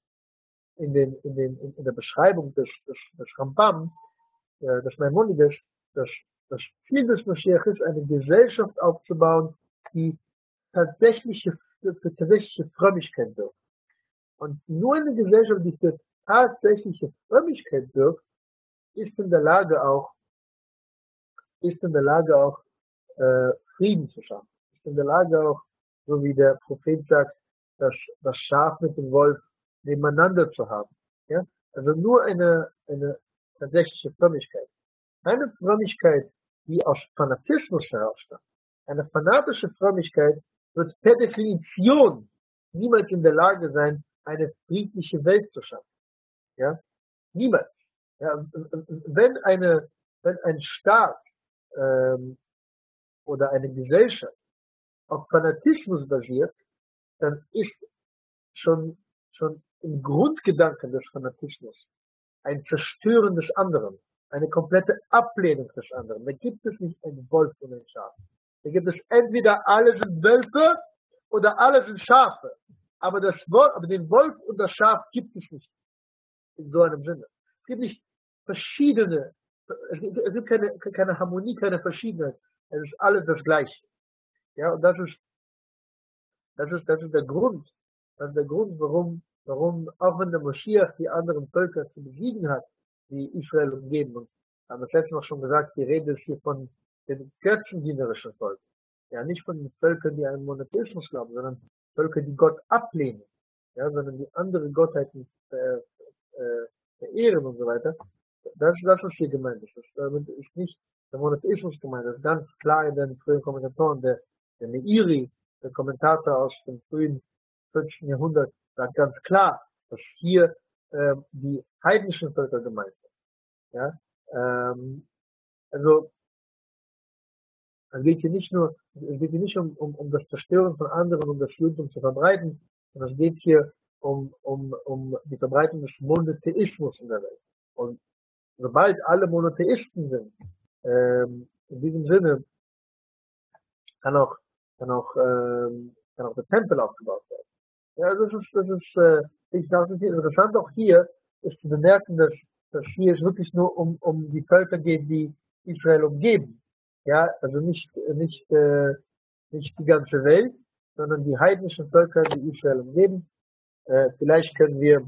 Speaker 1: der Beschreibung des Rambam, des Maimonides, das Ziel des Mashiach ist, eine Gesellschaft aufzubauen, die für tatsächliche Frömmigkeit wirkt. Und nur eine Gesellschaft, die für tatsächliche Frömmigkeit wirkt, ist in der Lage auch Frieden zu schaffen. Ist in der Lage auch, so wie der Prophet sagt, das Schaf mit dem Wolf nebeneinander zu haben. Ja? Also nur eine tatsächliche Frömmigkeit. Eine Frömmigkeit, die aus Fanatismus herausstammt. Eine fanatische Frömmigkeit wird per Definition niemals in der Lage sein, eine friedliche Welt zu schaffen. Ja? Niemals. Ja? Wenn ein Staat oder eine Gesellschaft auf Fanatismus basiert, dann ist schon im Grundgedanken des Fanatismus ein Zerstören des anderen. eine komplette Ablehnung des anderen. Da gibt es nicht einen Wolf und ein Schaf. Da gibt es entweder alle sind Wölfe oder alle sind Schafe. Aber den Wolf und das Schaf gibt es nicht in so einem Sinne. Es gibt nicht verschiedene, es gibt keine Harmonie, keine Verschiedenheit. Es ist alles das Gleiche. Ja, und das ist der Grund. Das ist der Grund, warum, auch wenn der Moschiach die anderen Völker zu besiegen hat, die Israel umgeben. Und haben das letzte Mal schon gesagt, die Rede ist hier von den götzendienerischen Völkern. Ja, nicht von den Völkern, die an Monotheismus glauben, sondern Völker, die Gott ablehnen. Ja, sondern die andere Gottheiten verehren und so weiter. Das ist hier gemeint. Damit ist nicht der Monotheismus gemeint. Das ist ganz klar in den frühen Kommentatoren. Der Meiri, der Kommentator aus dem frühen 14. Jahrhundert, sagt ganz klar, dass hier die heidnischen Völker gemeint sind. Ja? Also es geht hier nicht um das Zerstören von anderen, um das Judentum zu verbreiten, sondern es geht hier um die Verbreitung des Monotheismus in der Welt. Und sobald alle Monotheisten sind, in diesem Sinne kann auch der Tempel aufgebaut werden. Ja, ich glaube, das ist interessant. Auch hier ist zu bemerken, dass hier es wirklich nur um die Völker geht, die Israel umgeben. Ja, also nicht die ganze Welt, sondern die heidnischen Völker, die Israel umgeben. Vielleicht können wir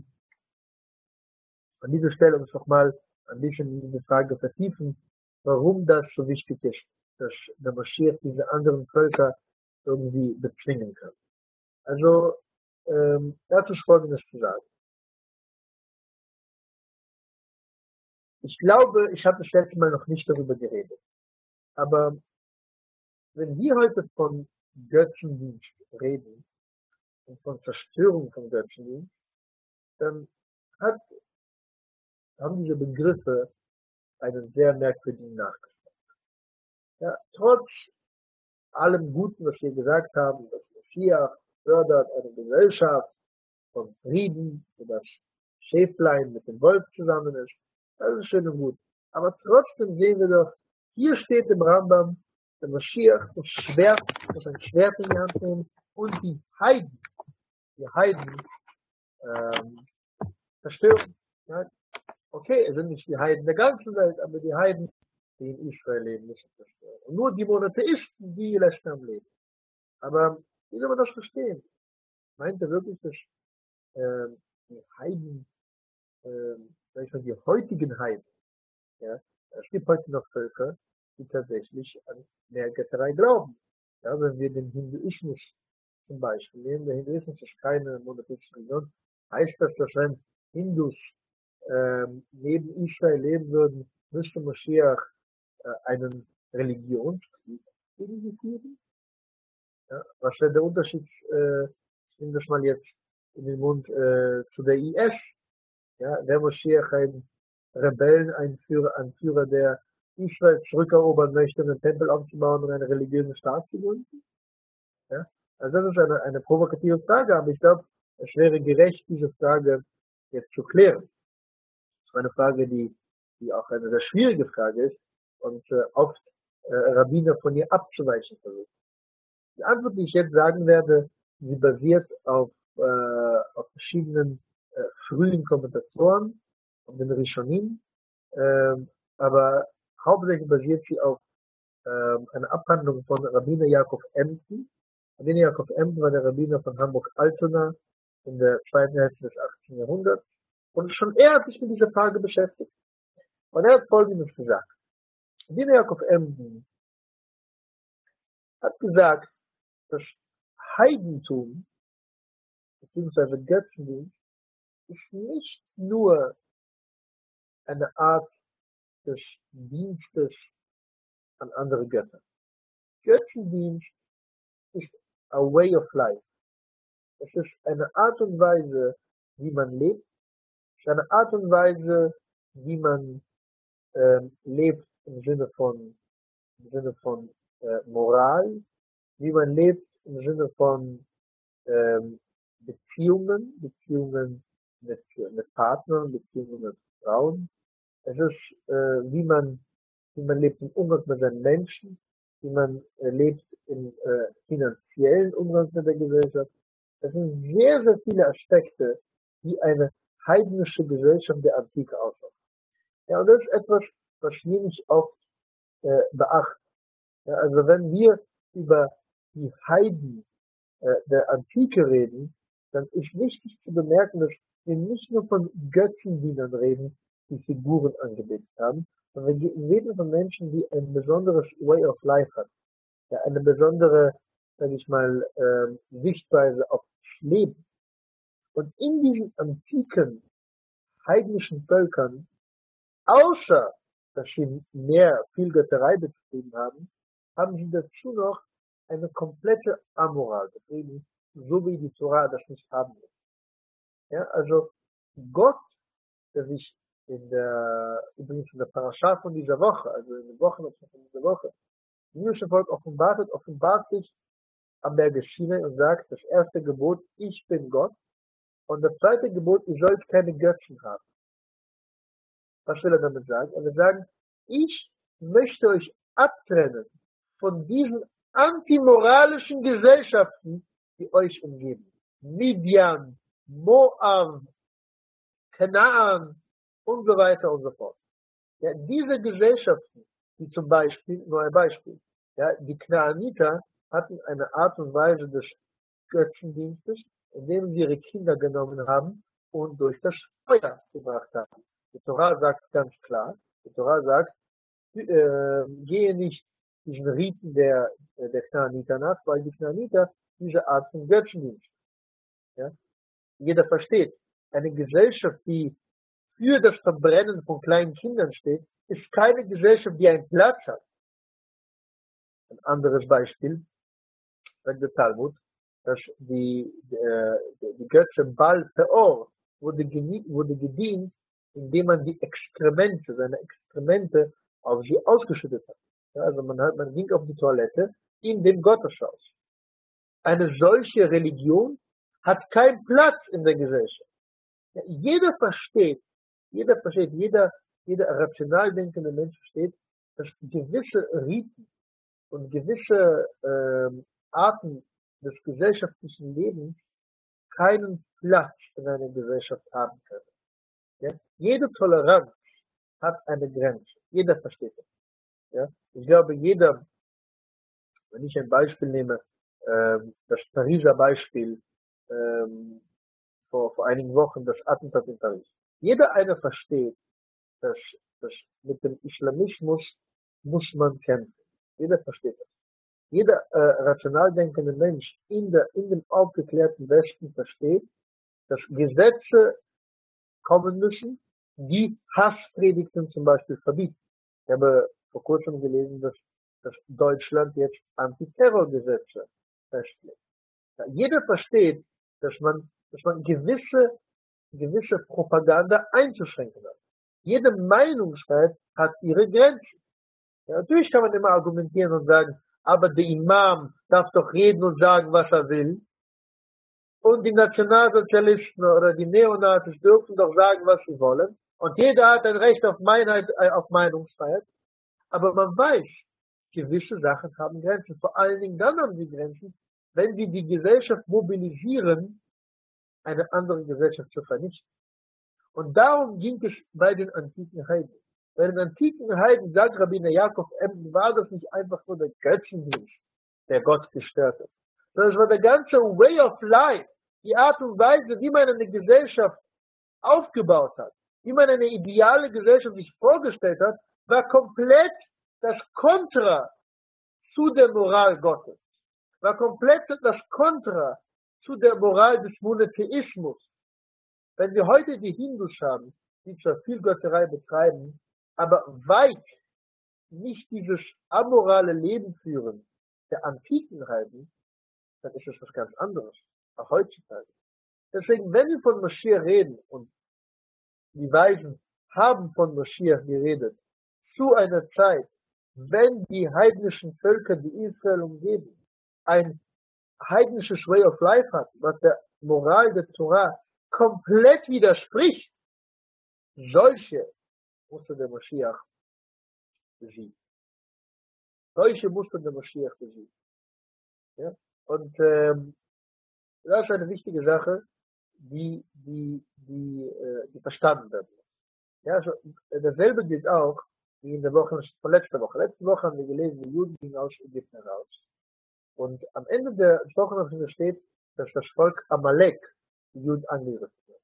Speaker 1: an dieser Stelle uns noch mal ein bisschen diese Frage vertiefen, warum das so wichtig ist, dass der Maschiach diese anderen Völker irgendwie bezwingen kann. Also, dazu ist Folgendes zu sagen. Ich glaube, ich habe das letzte Mal noch nicht darüber geredet. Aber wenn wir heute von Götzendienst reden und von Zerstörung von Götzendienst, dann haben diese Begriffe einen sehr merkwürdigen Nachgeschmack. Ja, trotz allem Guten, was wir gesagt haben, dass Maschiach fördert eine Gesellschaft von Frieden, wo das Schäflein mit dem Wolf zusammen ist. Das ist schön und gut. Aber trotzdem sehen wir doch, hier steht im Rambam, der Maschiach muss ein Schwert in die Hand nehmen und die Heiden zerstören. Ja? Okay, es sind nicht die Heiden der ganzen Welt, aber die Heiden, die in Israel leben, müssen zerstören. Und nur die Monotheisten, die lässt er am Leben. Aber wie soll man das verstehen? Meint er wirklich, dass die Heiden, sag ich mal, die heutigen Heiden, ja, es gibt heute noch Völker, die tatsächlich an Mehrgötterei glauben. Ja, wenn wir den Hinduismus zum Beispiel nehmen, der Hinduismus ist keine monotheistische Religion, heißt das, dass wenn Hindus neben Israel leben würden, müsste Moschiach einen Religionskrieg gegen sie führen? Ja, was wäre der Unterschied, ich nehme das mal jetzt in den Mund, zu der IS? Ja, der Moschiach ein Anführer, der Israel zurückerobern möchte, einen Tempel aufzubauen und einen religiösen Staat zu gründen? Ja? Also das ist eine provokative Frage, aber ich glaube, es wäre gerecht, diese Frage jetzt zu klären. Das ist eine Frage, die auch eine sehr schwierige Frage ist und oft Rabbiner von ihr abzuweichen versuchen. Die Antwort, die ich jetzt sagen werde, sie basiert auf verschiedenen frühen Kommentatoren, auf den Rishonim, aber hauptsächlich basiert sie auf einer Abhandlung von Rabbiner Jakob Emden. Rabbiner Jakob Emden war der Rabbiner von Hamburg-Altona in der zweiten Hälfte des 18. Jahrhunderts. Und schon er hat sich mit dieser Frage beschäftigt. Und er hat Folgendes gesagt. Rabbiner Jakob Emden hat gesagt, das Heidentum, beziehungsweise Götzendienst, ist nicht nur eine Art des Dienstes an andere Götter. Götzendienst ist a way of life. Es ist eine Art und Weise, wie man lebt. Es ist eine Art und Weise, wie man lebt im Sinne von Moral, wie man lebt im Sinne von Beziehungen mit Partnern, Beziehungen mit Frauen. Es ist, wie man lebt im Umgang mit seinen Menschen, wie man lebt im finanziellen Umgang mit der Gesellschaft. Das sind sehr, sehr viele Aspekte, die eine heidnische Gesellschaft der Antike ausmacht. Ja, und das ist etwas, was wir nicht oft beachten. Ja, also wenn wir über die Heiden der Antike reden, dann ist wichtig zu bemerken, dass wir nicht nur von Götzendienern reden, die Figuren angebetet haben, sondern wir reden von Menschen, die ein besonderes Way of Life haben, ja, eine besondere, sage ich mal, Sichtweise auf das Leben. Und in diesen antiken heidnischen Völkern, außer dass sie viel Götterei betrieben haben, haben sie dazu noch eine komplette Amoral betrieben, so wie die Torah das nicht haben will. Ja, also Gott, der sich übrigens in der Parascha von dieser Woche, also in den Wochen von dieser Woche, im jüdischen Volk offenbart sich am Berge Sinai und sagt, das erste Gebot, ich bin Gott, und das zweite Gebot, ihr sollt keine Götzen haben. Was will er damit sagen? Er will sagen, ich möchte euch abtrennen von diesen antimoralischen Gesellschaften, die euch umgeben. Midian, Moab, Kanaan und so weiter und so fort. Ja, diese Gesellschaften, wie zum Beispiel, nur ein Beispiel, ja, die Kanaaniter hatten eine Art und Weise des Götzendienstes, indem sie ihre Kinder genommen haben und durch das Feuer gebracht haben. Die Torah sagt ganz klar, die Torah sagt, gehe nicht diesen Riten der Kanaaniter nach, weil die Kanaaniter diese Art von Götzendienst. Ja? Jeder versteht, eine Gesellschaft, die für das Verbrennen von kleinen Kindern steht, ist keine Gesellschaft, die einen Platz hat. Ein anderes Beispiel, sagt der Talmud, dass die Götze Baal Peor wurde gedient, indem man seine Exkremente auf sie ausgeschüttet hat. Ja, also man ging auf die Toilette in dem Gotteshaus. Eine solche Religion hat keinen Platz in der Gesellschaft. Ja, jeder rational denkende Mensch versteht, dass gewisse Riten und gewisse Arten des gesellschaftlichen Lebens keinen Platz in einer Gesellschaft haben können. Ja? Jede Toleranz hat eine Grenze. Jeder versteht das. Ja? Ich glaube, wenn ich ein Beispiel nehme, das Pariser Beispiel, vor einigen Wochen, das Attentat in Paris. Jeder eine versteht, dass mit dem Islamismus muss man kämpfen. Jeder versteht das. Jeder rational denkende Mensch in dem aufgeklärten Westen versteht, dass Gesetze kommen müssen, die Hasspredigten zum Beispiel verbieten. Ich habe vor kurzem gelesen, dass Deutschland jetzt Antiterrorgesetze festlegt. Ja, jeder versteht, dass man gewisse Propaganda einzuschränken hat. Jede Meinungsfreiheit hat ihre Grenzen. Ja, natürlich kann man immer argumentieren und sagen, aber der Imam darf doch reden und sagen, was er will. Und die Nationalsozialisten oder die Neonazis dürfen doch sagen, was sie wollen. Und jeder hat ein Recht auf Meinungsfreiheit. Aber man weiß, gewisse Sachen haben Grenzen. Vor allen Dingen dann haben sie Grenzen, wenn sie die Gesellschaft mobilisieren, eine andere Gesellschaft zu vernichten. Und darum ging es bei den antiken Heiden. Bei den antiken Heiden, sagt Rabbiner Jakob Emden, war das nicht einfach nur der Götzendienst, der Gott gestört hat, sondern es war der ganze Way of Life, die Art und Weise, wie man eine Gesellschaft aufgebaut hat, wie man eine ideale Gesellschaft sich vorgestellt hat, war komplett das Kontra zu der Moral Gottes. War komplett das Kontra zu der Moral des Monotheismus. Wenn wir heute die Hindus haben, die zwar viel Götterei betreiben, aber weit nicht dieses amorale Leben führen der antiken Heiden, dann ist es was ganz anderes, auch heutzutage. Deswegen, wenn wir von Moschee reden, und die Weisen haben von Moschee geredet, zu einer Zeit, wenn die heidnischen Völker, die Israel umgeben, ein heidnisches Way of Life hat, was der Moral der Torah komplett widerspricht, solche musste der Mashiach besiegen. Solche musste der Mashiach besiegen. Ja? Und das ist eine wichtige Sache, die verstanden werden muss. Ja, also, dasselbe gilt auch wie in der Woche von letzter Woche. Letzte Woche haben wir gelesen, die Juden gingen aus Ägypten heraus. Und am Ende der Woche steht, dass das Volk Amalek die Juden angegriffen hat.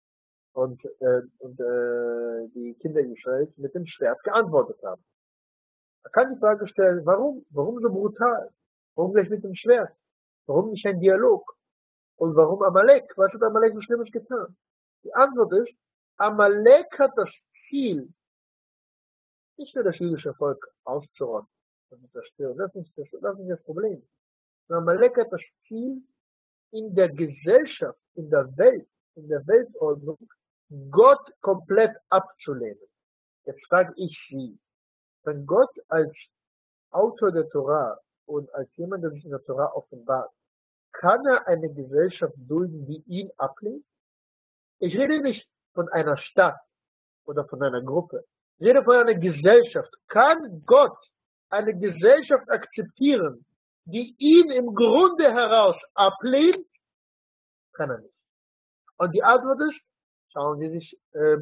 Speaker 1: Und die Kinder Israels mit dem Schwert geantwortet haben. Man kann die Frage stellen, warum? Warum so brutal? Warum gleich mit dem Schwert? Warum nicht ein Dialog? Und warum Amalek? Was hat Amalek so Schlimmes getan? Die Antwort ist, Amalek hat das Ziel, nicht nur das jüdische Volk auszurotten und zu zerstören. Das ist nicht das Problem. Sondern Amalek hat das Ziel, in der Gesellschaft, in der Weltordnung, Gott komplett abzulehnen. Jetzt frage ich Sie, wenn Gott als Autor der Torah und als jemand, der sich in der Torah offenbart, kann er eine Gesellschaft dulden, die ihn ablehnt? Ich rede nicht von einer Stadt oder von einer Gruppe. Ich rede von einer Gesellschaft. Kann Gott eine Gesellschaft akzeptieren, die ihn im Grunde heraus ablehnt? Kann er nicht. Und die Antwort ist, schauen Sie sich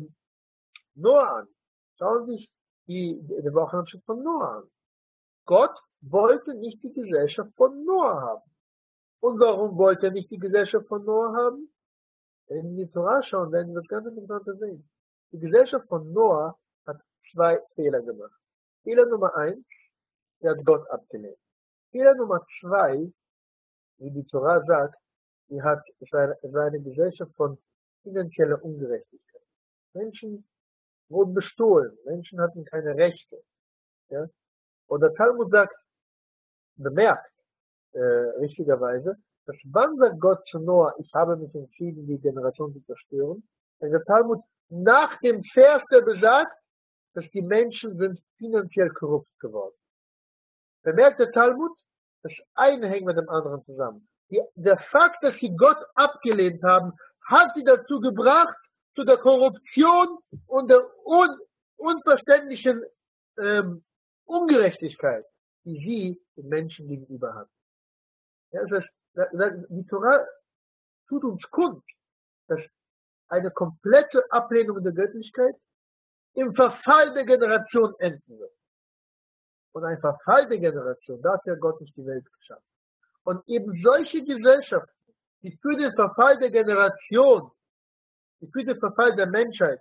Speaker 1: Noah an. Schauen Sie sich die Wochenabschnitt von Noah an. Gott wollte nicht die Gesellschaft von Noah haben. Und warum wollte er nicht die Gesellschaft von Noah haben? Wenn wir in die Torah schauen, werden wir das ganz interessant sehen. Die Gesellschaft von Noah hat zwei Fehler gemacht. Fehler Nummer 1, er hat Gott abgelehnt. Fehler Nummer 2, wie die Torah sagt, es war eine Gesellschaft von finanzieller Ungerechtigkeit. Menschen wurden bestohlen, Menschen hatten keine Rechte. Ja? Und der Talmud bemerkt, richtigerweise, dass wann sagt Gott zu Noah, ich habe mich entschieden, die Generation zu zerstören, dann der Talmud nach dem Vers, der besagt, dass die Menschen sind finanziell korrupt geworden. Bemerkt der Talmud, das eine hängt mit dem anderen zusammen. Der Fakt, dass sie Gott abgelehnt haben, hat sie dazu gebracht, zu der Korruption und der unverständlichen Ungerechtigkeit, die sie den Menschen gegenüber haben. Ja, die Torah tut uns kund, dass eine komplette Ablehnung der Göttlichkeit im Verfall der Generation enden wird. Und ein Verfall der Generation, dafür hat Gott nicht die Welt geschaffen. Und eben solche Gesellschaften, die für den Verfall der Generation, die für den Verfall der Menschheit,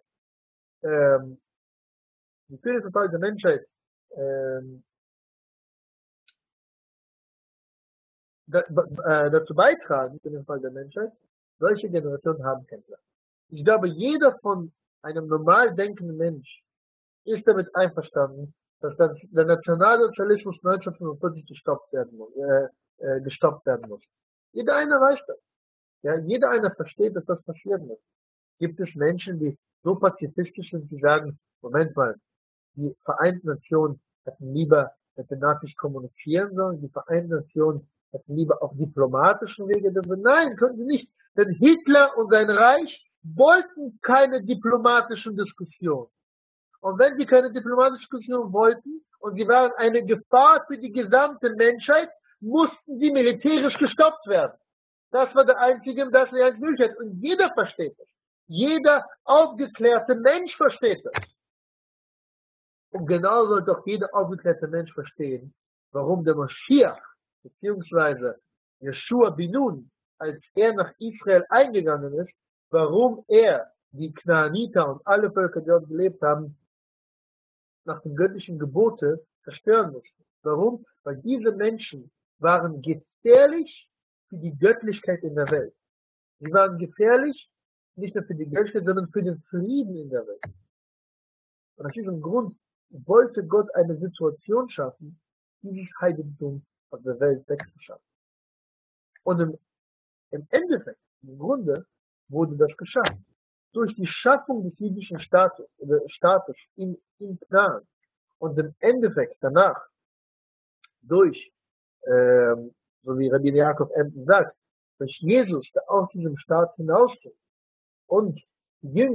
Speaker 1: dazu beitragen, für den Fall der Menschheit, solche Generationen haben keinen Platz. Ich glaube, jeder von einem normal denkenden Mensch ist damit einverstanden, dass der Nationalsozialismus 1945 gestoppt werden muss. Jeder einer weiß das. Ja, jeder einer versteht, dass das passieren muss. Gibt es Menschen, die so pazifistisch sind, die sagen, Moment mal, die Vereinten Nationen hätten lieber mit den Nazis kommunizieren sollen, die Vereinten Nationen hätten lieber auf diplomatischen Wege. Nein, können sie nicht. Denn Hitler und sein Reich wollten keine diplomatischen Diskussionen. Und wenn sie keine diplomatische Diskussion wollten und sie waren eine Gefahr für die gesamte Menschheit, mussten sie militärisch gestoppt werden. Das war die einzige Möglichkeit. Und jeder versteht das. Jeder aufgeklärte Mensch versteht das. Und genau soll doch jeder aufgeklärte Mensch verstehen, warum der Mashiach, beziehungsweise Yeshua Binun, als er nach Israel eingegangen ist, warum er die Knaaniter und alle Völker, die dort gelebt haben, nach den göttlichen Gebote zerstören musste. Warum? Weil diese Menschen waren gefährlich für die Göttlichkeit in der Welt. Sie waren gefährlich nicht nur für die Göttlichkeit, sondern für den Frieden in der Welt. Und aus diesem Grund wollte Gott eine Situation schaffen, dieses Heidentum aus der Welt wegzuschaffen. Und im Endeffekt, im Grunde, wurde das geschaffen. Durch die Schaffung des jüdischen Staates in Knaan und im Endeffekt danach durch, so wie Rabbi Jakob Emden sagt, durch Jesus, der aus diesem Staat hinausgeht und die Jünger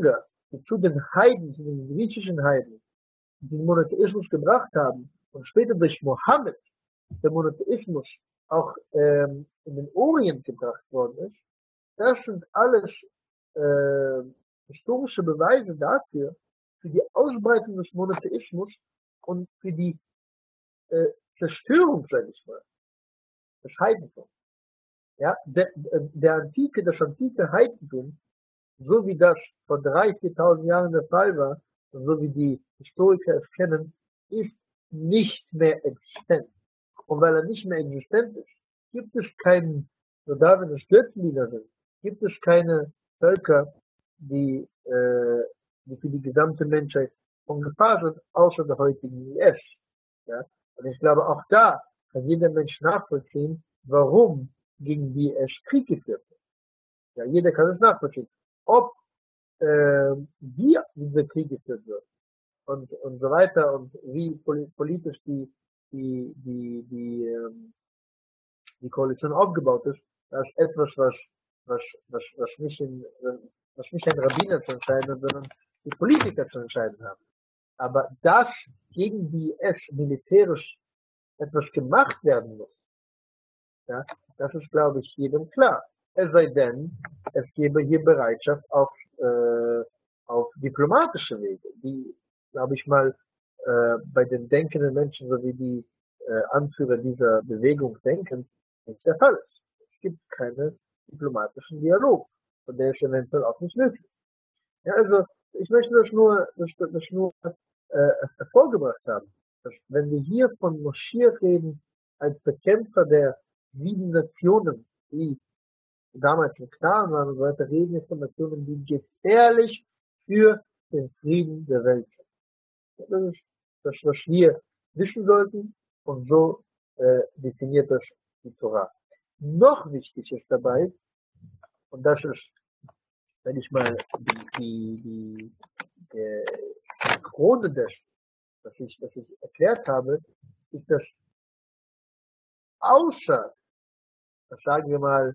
Speaker 1: zu den Heiden, zu den griechischen Heiden, die den Monotheismus gebracht haben und später durch Mohammed der Monotheismus auch in den Orient gebracht worden ist, das sind alles historische Beweise dafür, für die Ausbreitung des Monotheismus und für die Zerstörung, sage ich mal, des Heidentums. Ja, das antike Heidentum, so wie das vor 3.000, 4.000 Jahren der Fall war, und so wie die Historiker es kennen, ist nicht mehr existent. Und weil er nicht mehr existent ist, gibt es keinen, so da wenn es Götzenlieder sind, gibt es keine Völker, die für die gesamte Menschheit von Gefahr sind, außer der heutigen IS. Ja? Und ich glaube, auch da kann jeder Mensch nachvollziehen, warum gegen die IS Krieg geführt wird. Ja, jeder kann es nachvollziehen. Ob wie dieser Krieg geführt wird und so weiter und wie politisch die Koalition aufgebaut ist, das ist etwas, was nicht ein Rabbiner zu entscheiden, sondern die Politiker zu entscheiden haben. Aber dass gegen die es militärisch etwas gemacht werden muss, ja, das ist, glaube ich, jedem klar. Es sei denn, es gäbe hier Bereitschaft auf diplomatische Wege, die, glaube ich mal, bei den denkenden Menschen, so wie die Anführer dieser Bewegung denken, nicht der Fall ist. Es gibt keinen diplomatischen Dialog, und der ist eventuell auch nicht möglich. Ja, also ich möchte das nur hervorgebracht haben, dass wenn wir hier von Moschee reden als Bekämpfer der 7 Nationen, die damals im Klaren waren und so weiter, reden wir von Nationen, die gefährlich für den Frieden der Welt sind. Das ist das, was wir wissen sollten, und so definiert das die Torah. Noch wichtig ist dabei, und das ist, wenn ich mal die Krone des, was ich erklärt habe, ist, dass außer, das sagen wir mal,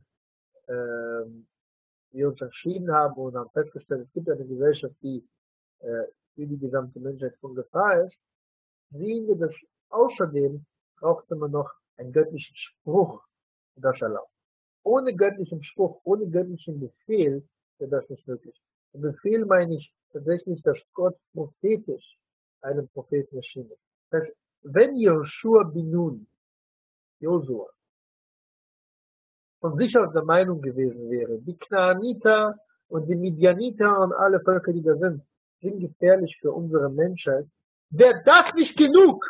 Speaker 1: wir uns entschieden haben und haben festgestellt, es gibt eine Gesellschaft, die für die gesamte Menschheit von Gefahr ist, sehen wir, dass außerdem brauchte man noch einen göttlichen Spruch, der das erlaubt. Ohne göttlichen Spruch, ohne göttlichen Befehl wäre das nicht möglich. Und Befehl meine ich tatsächlich, dass Gott prophetisch einem Propheten erschienen ist. Das heißt, wenn Joshua bin Nun, Josua, von sich aus der Meinung gewesen wäre, die Knaaniter und die Midianiter und alle Völker, die da sind gefährlich für unsere Menschheit, wäre das nicht genug,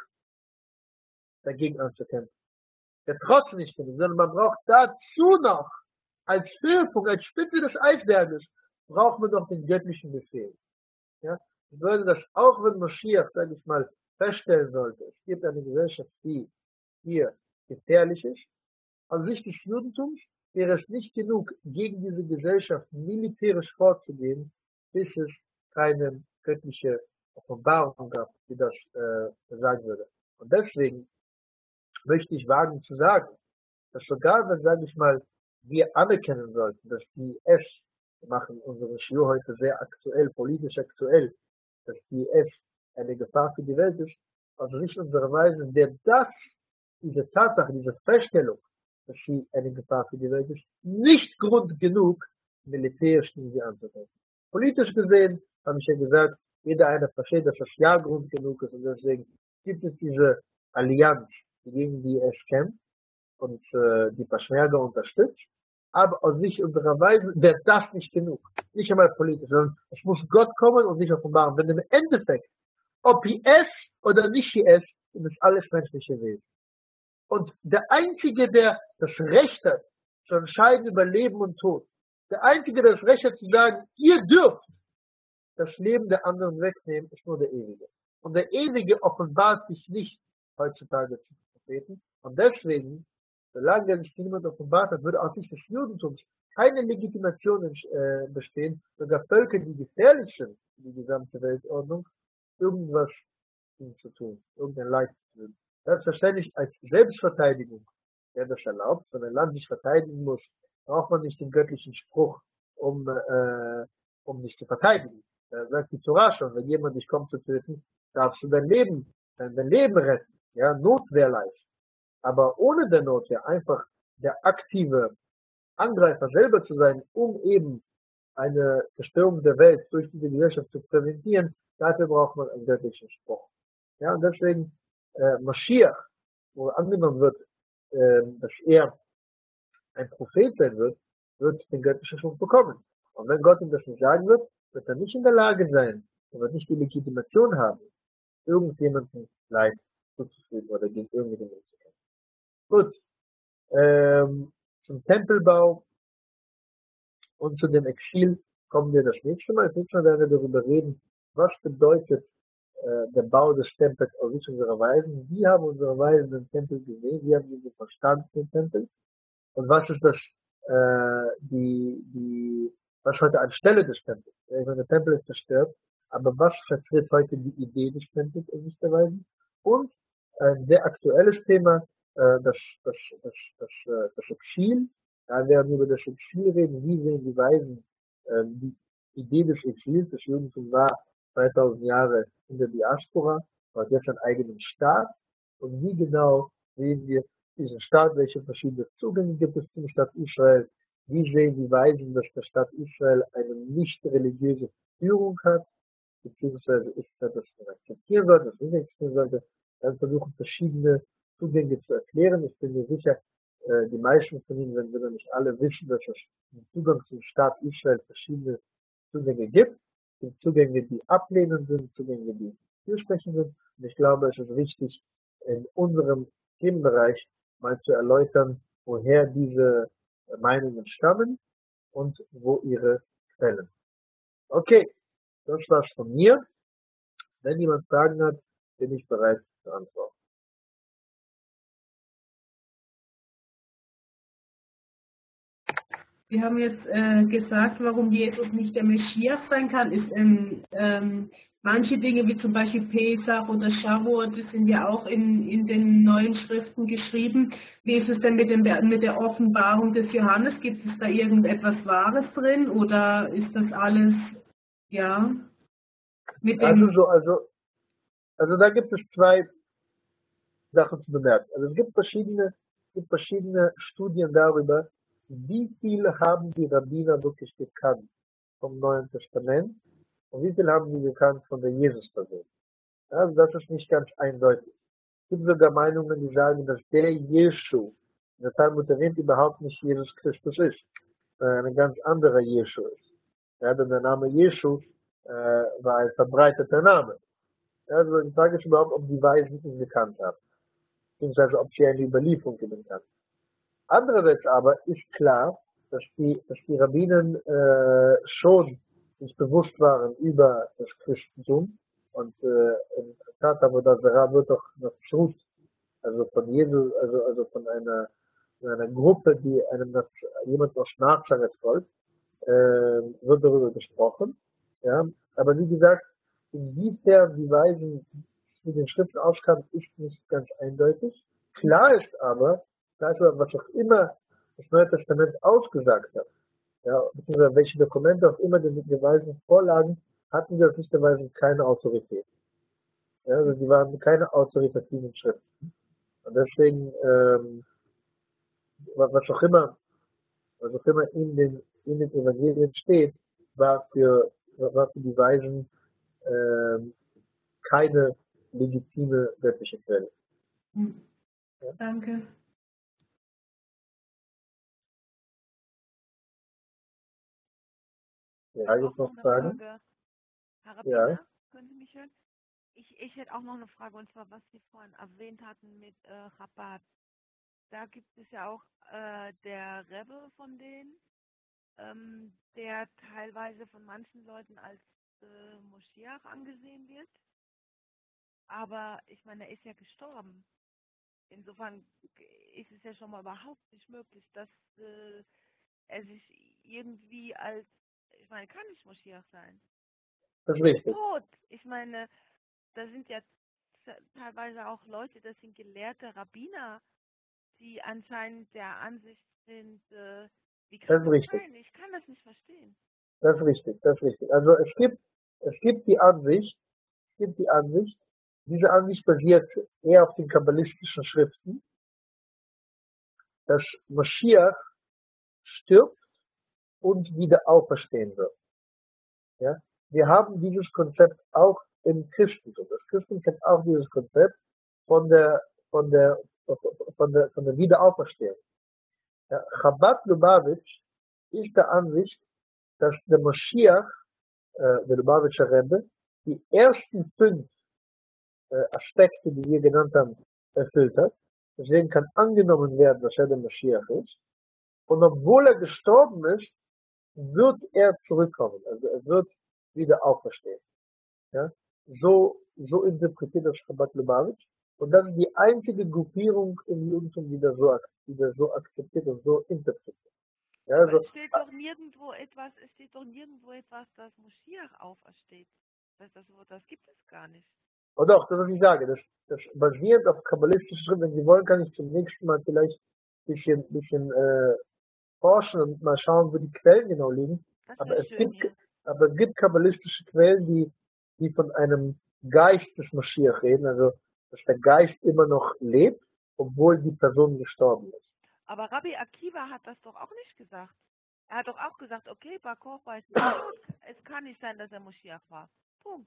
Speaker 1: dagegen anzukämpfen. Der trotzdem nicht genug, sondern man braucht dazu noch, als Höhepunkt, als Spitze des Eisberges, braucht man noch den göttlichen Befehl. Ja? Ich würde das auch, wenn Moschiach, sage ich mal, feststellen sollte, es gibt eine Gesellschaft, die hier gefährlich ist, aus Sicht des Judentums wäre es nicht genug, gegen diese Gesellschaft militärisch vorzugehen, bis es keine göttliche Offenbarung gab, die das sagen würde. Und deswegen möchte ich wagen zu sagen, dass sogar wenn, sage ich mal, wir anerkennen sollten, dass die S, wir machen unsere Schule heute sehr aktuell, politisch aktuell, dass die S eine Gefahr für die Welt ist, also nicht unsere Weise, der das, diese Tatsache, diese Feststellung, dass sie eine Gefahr für die Welt ist, nicht Grund genug, militärisch gegen sie anzugreifen. Politisch gesehen, habe ich ja gesagt, jeder einer versteht, dass das ja Grund genug ist, und deswegen gibt es diese Allianz, die gegen die es kämpft und die Peschmerga unterstützt. Aber aus Sicht unserer Weise wäre das nicht genug. Nicht einmal politisch, sondern es muss Gott kommen und sich offenbaren. Denn im Endeffekt, ob IS oder nicht IS, sind es alles menschliche Wesen. Und der Einzige, der das Recht hat, zu entscheiden über Leben und Tod, der Einzige, der das Recht hat zu sagen, ihr dürft das Leben der anderen wegnehmen, ist nur der Ewige. Und der Ewige offenbart sich nicht heutzutage zu Propheten. Und deswegen, solange der sich niemand offenbart hat, würde aus Sicht des Judentums keine Legitimation bestehen, sogar Völker, die gefährlich sind für die gesamte Weltordnung, irgendwas ihnen zu tun, irgendein Leid zu tun. Selbstverständlich als Selbstverteidigung wäre das erlaubt. Wenn ein Land sich verteidigen muss, braucht man nicht den göttlichen Spruch, um sich zu verteidigen. sagt die Torah schon, wenn jemand dich kommt zu töten, darfst du dein Leben retten. Ja, Notwehr leicht. Aber ohne der Notwehr einfach der aktive Angreifer selber zu sein, um eben eine Zerstörung der Welt durch diese Gesellschaft zu präventieren, dafür braucht man einen göttlichen Spruch. Ja, und deswegen Mashiach, wo angenommen wird, dass er ein Prophet sein wird, wird den göttlichen Spruch bekommen. Und wenn Gott ihm das nicht sagen wird, wird er nicht in der Lage sein, er wird nicht die Legitimation haben, irgendjemandem Leid zuzufügen oder gegen irgendjemanden zu kämpfen. Gut, zum Tempelbau und zu dem Exil kommen wir das nächste Mal. Das nächste Mal werden wir darüber reden, was bedeutet der Bau des Tempels aus Sicht unserer Weisen. Wie haben unsere Weisen den Tempel gesehen? Wie haben sie verstanden den Tempel? Und was ist das, was heute anstelle des Tempels? Ja, ich meine, der Tempel ist zerstört, aber was vertritt heute die Idee des Tempels aus Sicht der Weisen? Und ein sehr aktuelles Thema, das Exil. Da werden wir über das Exil reden. Wie sehen die Weisen die Idee des Exils? Das Judentum war 2000 Jahre in der Diaspora, hat jetzt einen eigenen Staat. Und wie genau sehen wir diesen Staat, welche verschiedene Zugänge gibt es zum Staat Israel? Wie sehen die Weisen, dass der Staat Israel eine nicht religiöse Führung hat? Beziehungsweise ist das, was man akzeptieren sollte, was man nicht akzeptieren sollte? Dann versuchen verschiedene Zugänge zu erklären. Ich bin mir sicher, die meisten von Ihnen, wenn wir nicht alle wissen, dass es im Zugang zum Staat Israel verschiedene Zugänge gibt. Es gibt Zugänge, die ablehnend sind, Zugänge, die fürsprechend sind. Und ich glaube, es ist wichtig, in unserem Themenbereich mal zu erläutern, woher diese Meinungen stammen und wo ihre Quellen. Okay, das war's von mir. Wenn jemand Fragen hat, bin ich bereit zu antworten.
Speaker 2: Sie haben jetzt gesagt, warum Jesus nicht der Messias sein kann, ist manche Dinge wie zum Beispiel Pesach oder Shavuot, das sind ja auch in den neuen Schriften geschrieben. Wie ist es denn mit der Offenbarung des Johannes? Gibt es da irgendetwas Wahres drin oder ist das alles, ja, mit dem...
Speaker 1: Also da gibt es zwei Sachen zu bemerken. Also es gibt verschiedene Studien darüber, wie viel haben die Rabbiner wirklich gekannt vom Neuen Testament und wie viel haben sie gekannt von der Jesus-Person. Also das ist nicht ganz eindeutig. Es gibt sogar Meinungen, die sagen, dass der Jeschu, in der Talmud erwähnt, überhaupt nicht Jesus Christus ist, sondern ein ganz anderer Jeschu ist. Ja, denn der Name Jeschu war ein verbreiteter Name. Also die Frage ist überhaupt, ob die Weisen ihn gekannt haben, beziehungsweise ob sie eine Überlieferung geben kann. Andererseits aber ist klar, dass die Rabbinen schon sich bewusst waren über das Christentum und in Tat Avodah wird doch noch Schut, also von Jesus, also von einer Gruppe, die jemand aus Nazareth folgt, wird darüber gesprochen. Ja, aber wie gesagt, inwiefern die Weisen mit den Schriften auskamen, ist nicht ganz eindeutig. Klar ist aber, was auch immer das Neue Testament ausgesagt hat, ja, beziehungsweise welche Dokumente auch immer den Weisen vorlagen, hatten sie aus Sicht der Weisen keine Autorität. Ja, also die waren keine autoritativen Schriften. Und deswegen, was auch immer in den Evangelien steht, war für die Weisen keine legitime göttliche Quelle.
Speaker 2: Ja? Danke.
Speaker 1: Ja, gibt noch Fragen?
Speaker 3: Herr
Speaker 1: Ja.
Speaker 3: Rabbiner, können Sie mich hören? Ich hätte auch noch eine Frage, und zwar, was Sie vorhin erwähnt hatten mit Chabad. Da gibt es ja auch der Rebbe von denen, der teilweise von manchen Leuten als Moschiach angesehen wird. Aber ich meine, er ist ja gestorben. Insofern ist es ja schon mal überhaupt nicht möglich, dass er sich irgendwie als, ich meine, kann nicht Moschiach sein.
Speaker 1: Das ist richtig.
Speaker 3: Tot. Ich meine, da sind ja teilweise auch Leute, das sind gelehrte Rabbiner, die anscheinend der Ansicht sind, wie kann das sein? Ich kann das nicht verstehen.
Speaker 1: Das ist richtig. Also es gibt es gibt die Ansicht, diese Ansicht basiert eher auf den kabbalistischen Schriften, dass Mashiach stirbt und wieder auferstehen wird. Ja? Wir haben dieses Konzept auch im Christentum. Das Christentum kennt auch dieses Konzept von der Wiederauferstehung. Ja? Chabad Lubavitch ist der Ansicht, dass der Mashiach, der Lubavitcher Rebbe, die ersten 5 Aspekte, die wir genannt haben, erfüllt hat. Deswegen kann angenommen werden, dass er der Mashiach ist. Und obwohl er gestorben ist, wird er zurückkommen. Also er wird wieder auferstehen. Ja? So interpretiert das Chabad Lubavitch. Und das ist die einzige Gruppierung im Judentum, die das so akzeptiert und so interpretiert. Ja,
Speaker 3: Aber
Speaker 1: also,
Speaker 3: es steht doch nirgendwo etwas, dass Moschiach aufersteht. Das gibt es gar nicht.
Speaker 1: oh doch, das was ich sage. Das basierend auf kabbalistischen Schriften. Wenn Sie wollen, kann ich zum nächsten Mal vielleicht ein bisschen forschen und mal schauen, wo die Quellen genau liegen.
Speaker 3: Das
Speaker 1: Aber
Speaker 3: wäre
Speaker 1: es
Speaker 3: schön,
Speaker 1: gibt, aber es gibt kabbalistische Quellen, die von einem Geist des Mashiach reden, also dass der Geist immer noch lebt, obwohl die Person gestorben ist.
Speaker 3: Aber Rabbi Akiva hat das doch auch nicht gesagt. Er hat doch auch gesagt, okay, Bar Kochba ist nicht tot. Es kann nicht sein, dass er Moschiach war. Punkt.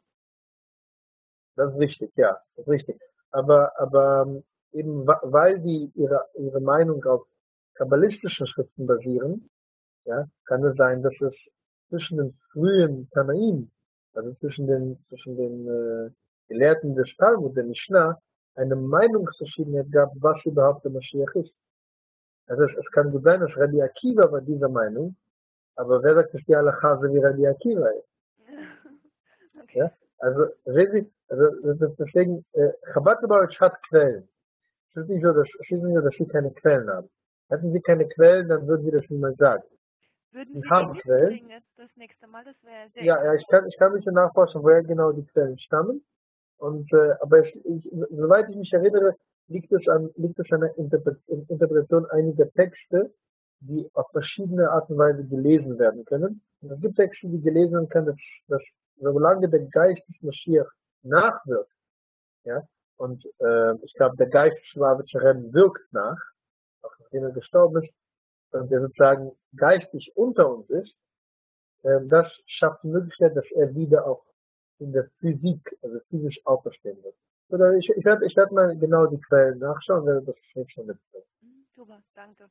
Speaker 1: Das ist richtig, ja, das ist richtig. Aber eben weil die ihre Meinung auf kabbalistischen Schriften basieren, ja, kann es sein, dass es zwischen den frühen Tanaim, also zwischen den Gelehrten des Talmud, der Mishnah, eine Meinungsverschiedenheit gab, was überhaupt der Mashiach ist. Also es kann gut sein, dass Rabbi Akiva war dieser Meinung, aber wer sagt, dass die Halacha so wie Rabbi Akiva ist?
Speaker 3: Okay.
Speaker 1: Ja? Also, sehen Sie, deswegen, Chabad Lubavitch hat Quellen. Es ist nicht so, dass sie keine Quellen haben. Hätten sie keine Quellen, dann würden sie das niemals sagen.
Speaker 3: Würden
Speaker 1: Sie
Speaker 3: Sie
Speaker 1: haben
Speaker 3: die
Speaker 1: Quellen.
Speaker 3: mitbringen das nächste Mal? Das wäre sehr
Speaker 1: Ja, ich kann mich nachforschen, woher genau die Quellen stammen. Und, aber soweit ich mich erinnere, liegt es an einer Interpretation einiger Texte, die auf verschiedene Art und Weise gelesen werden können. Und es gibt Texte, die gelesen werden können, dass solange der Geist des Mashiach nachwirkt, ja, und ich glaube, der Geist des Lubavitcher Rebbe wirkt nach, auch nachdem er gestorben ist, und der sozusagen geistig unter uns ist, das schafft die Möglichkeit, dass er wieder auch in der Physik, also physisch auferstehen wird. Oder ich werd mal genau die Quellen nachschauen, werde das nächste Mal mitbringen.
Speaker 3: Super, danke.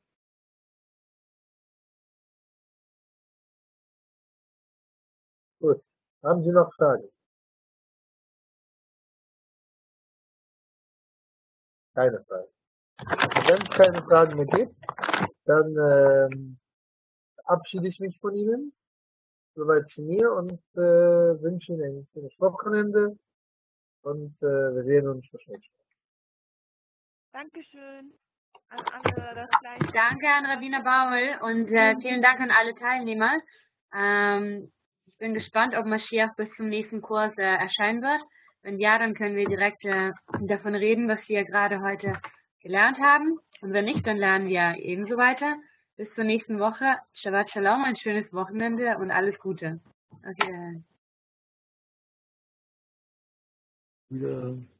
Speaker 1: Gut. Haben Sie noch Fragen? Keine Fragen. Wenn es keine Fragen mehr gibt, dann verabschiede ich mich von Ihnen, soweit zu mir, und wünsche Ihnen ein schönes Wochenende und wir sehen uns das nächste Mal.
Speaker 3: Dankeschön an alle, das Gleiche.
Speaker 4: Danke an Rabbiner Baul und vielen Dank an alle Teilnehmer. Ich bin gespannt, ob Mashiach bis zum nächsten Kurs erscheinen wird. Wenn ja, dann können wir direkt davon reden, was wir gerade heute gelernt haben. Und wenn nicht, dann lernen wir ebenso weiter. Bis zur nächsten Woche. Shabbat Shalom, ein schönes Wochenende und alles Gute. Auf Wiedersehen.
Speaker 1: Wieder.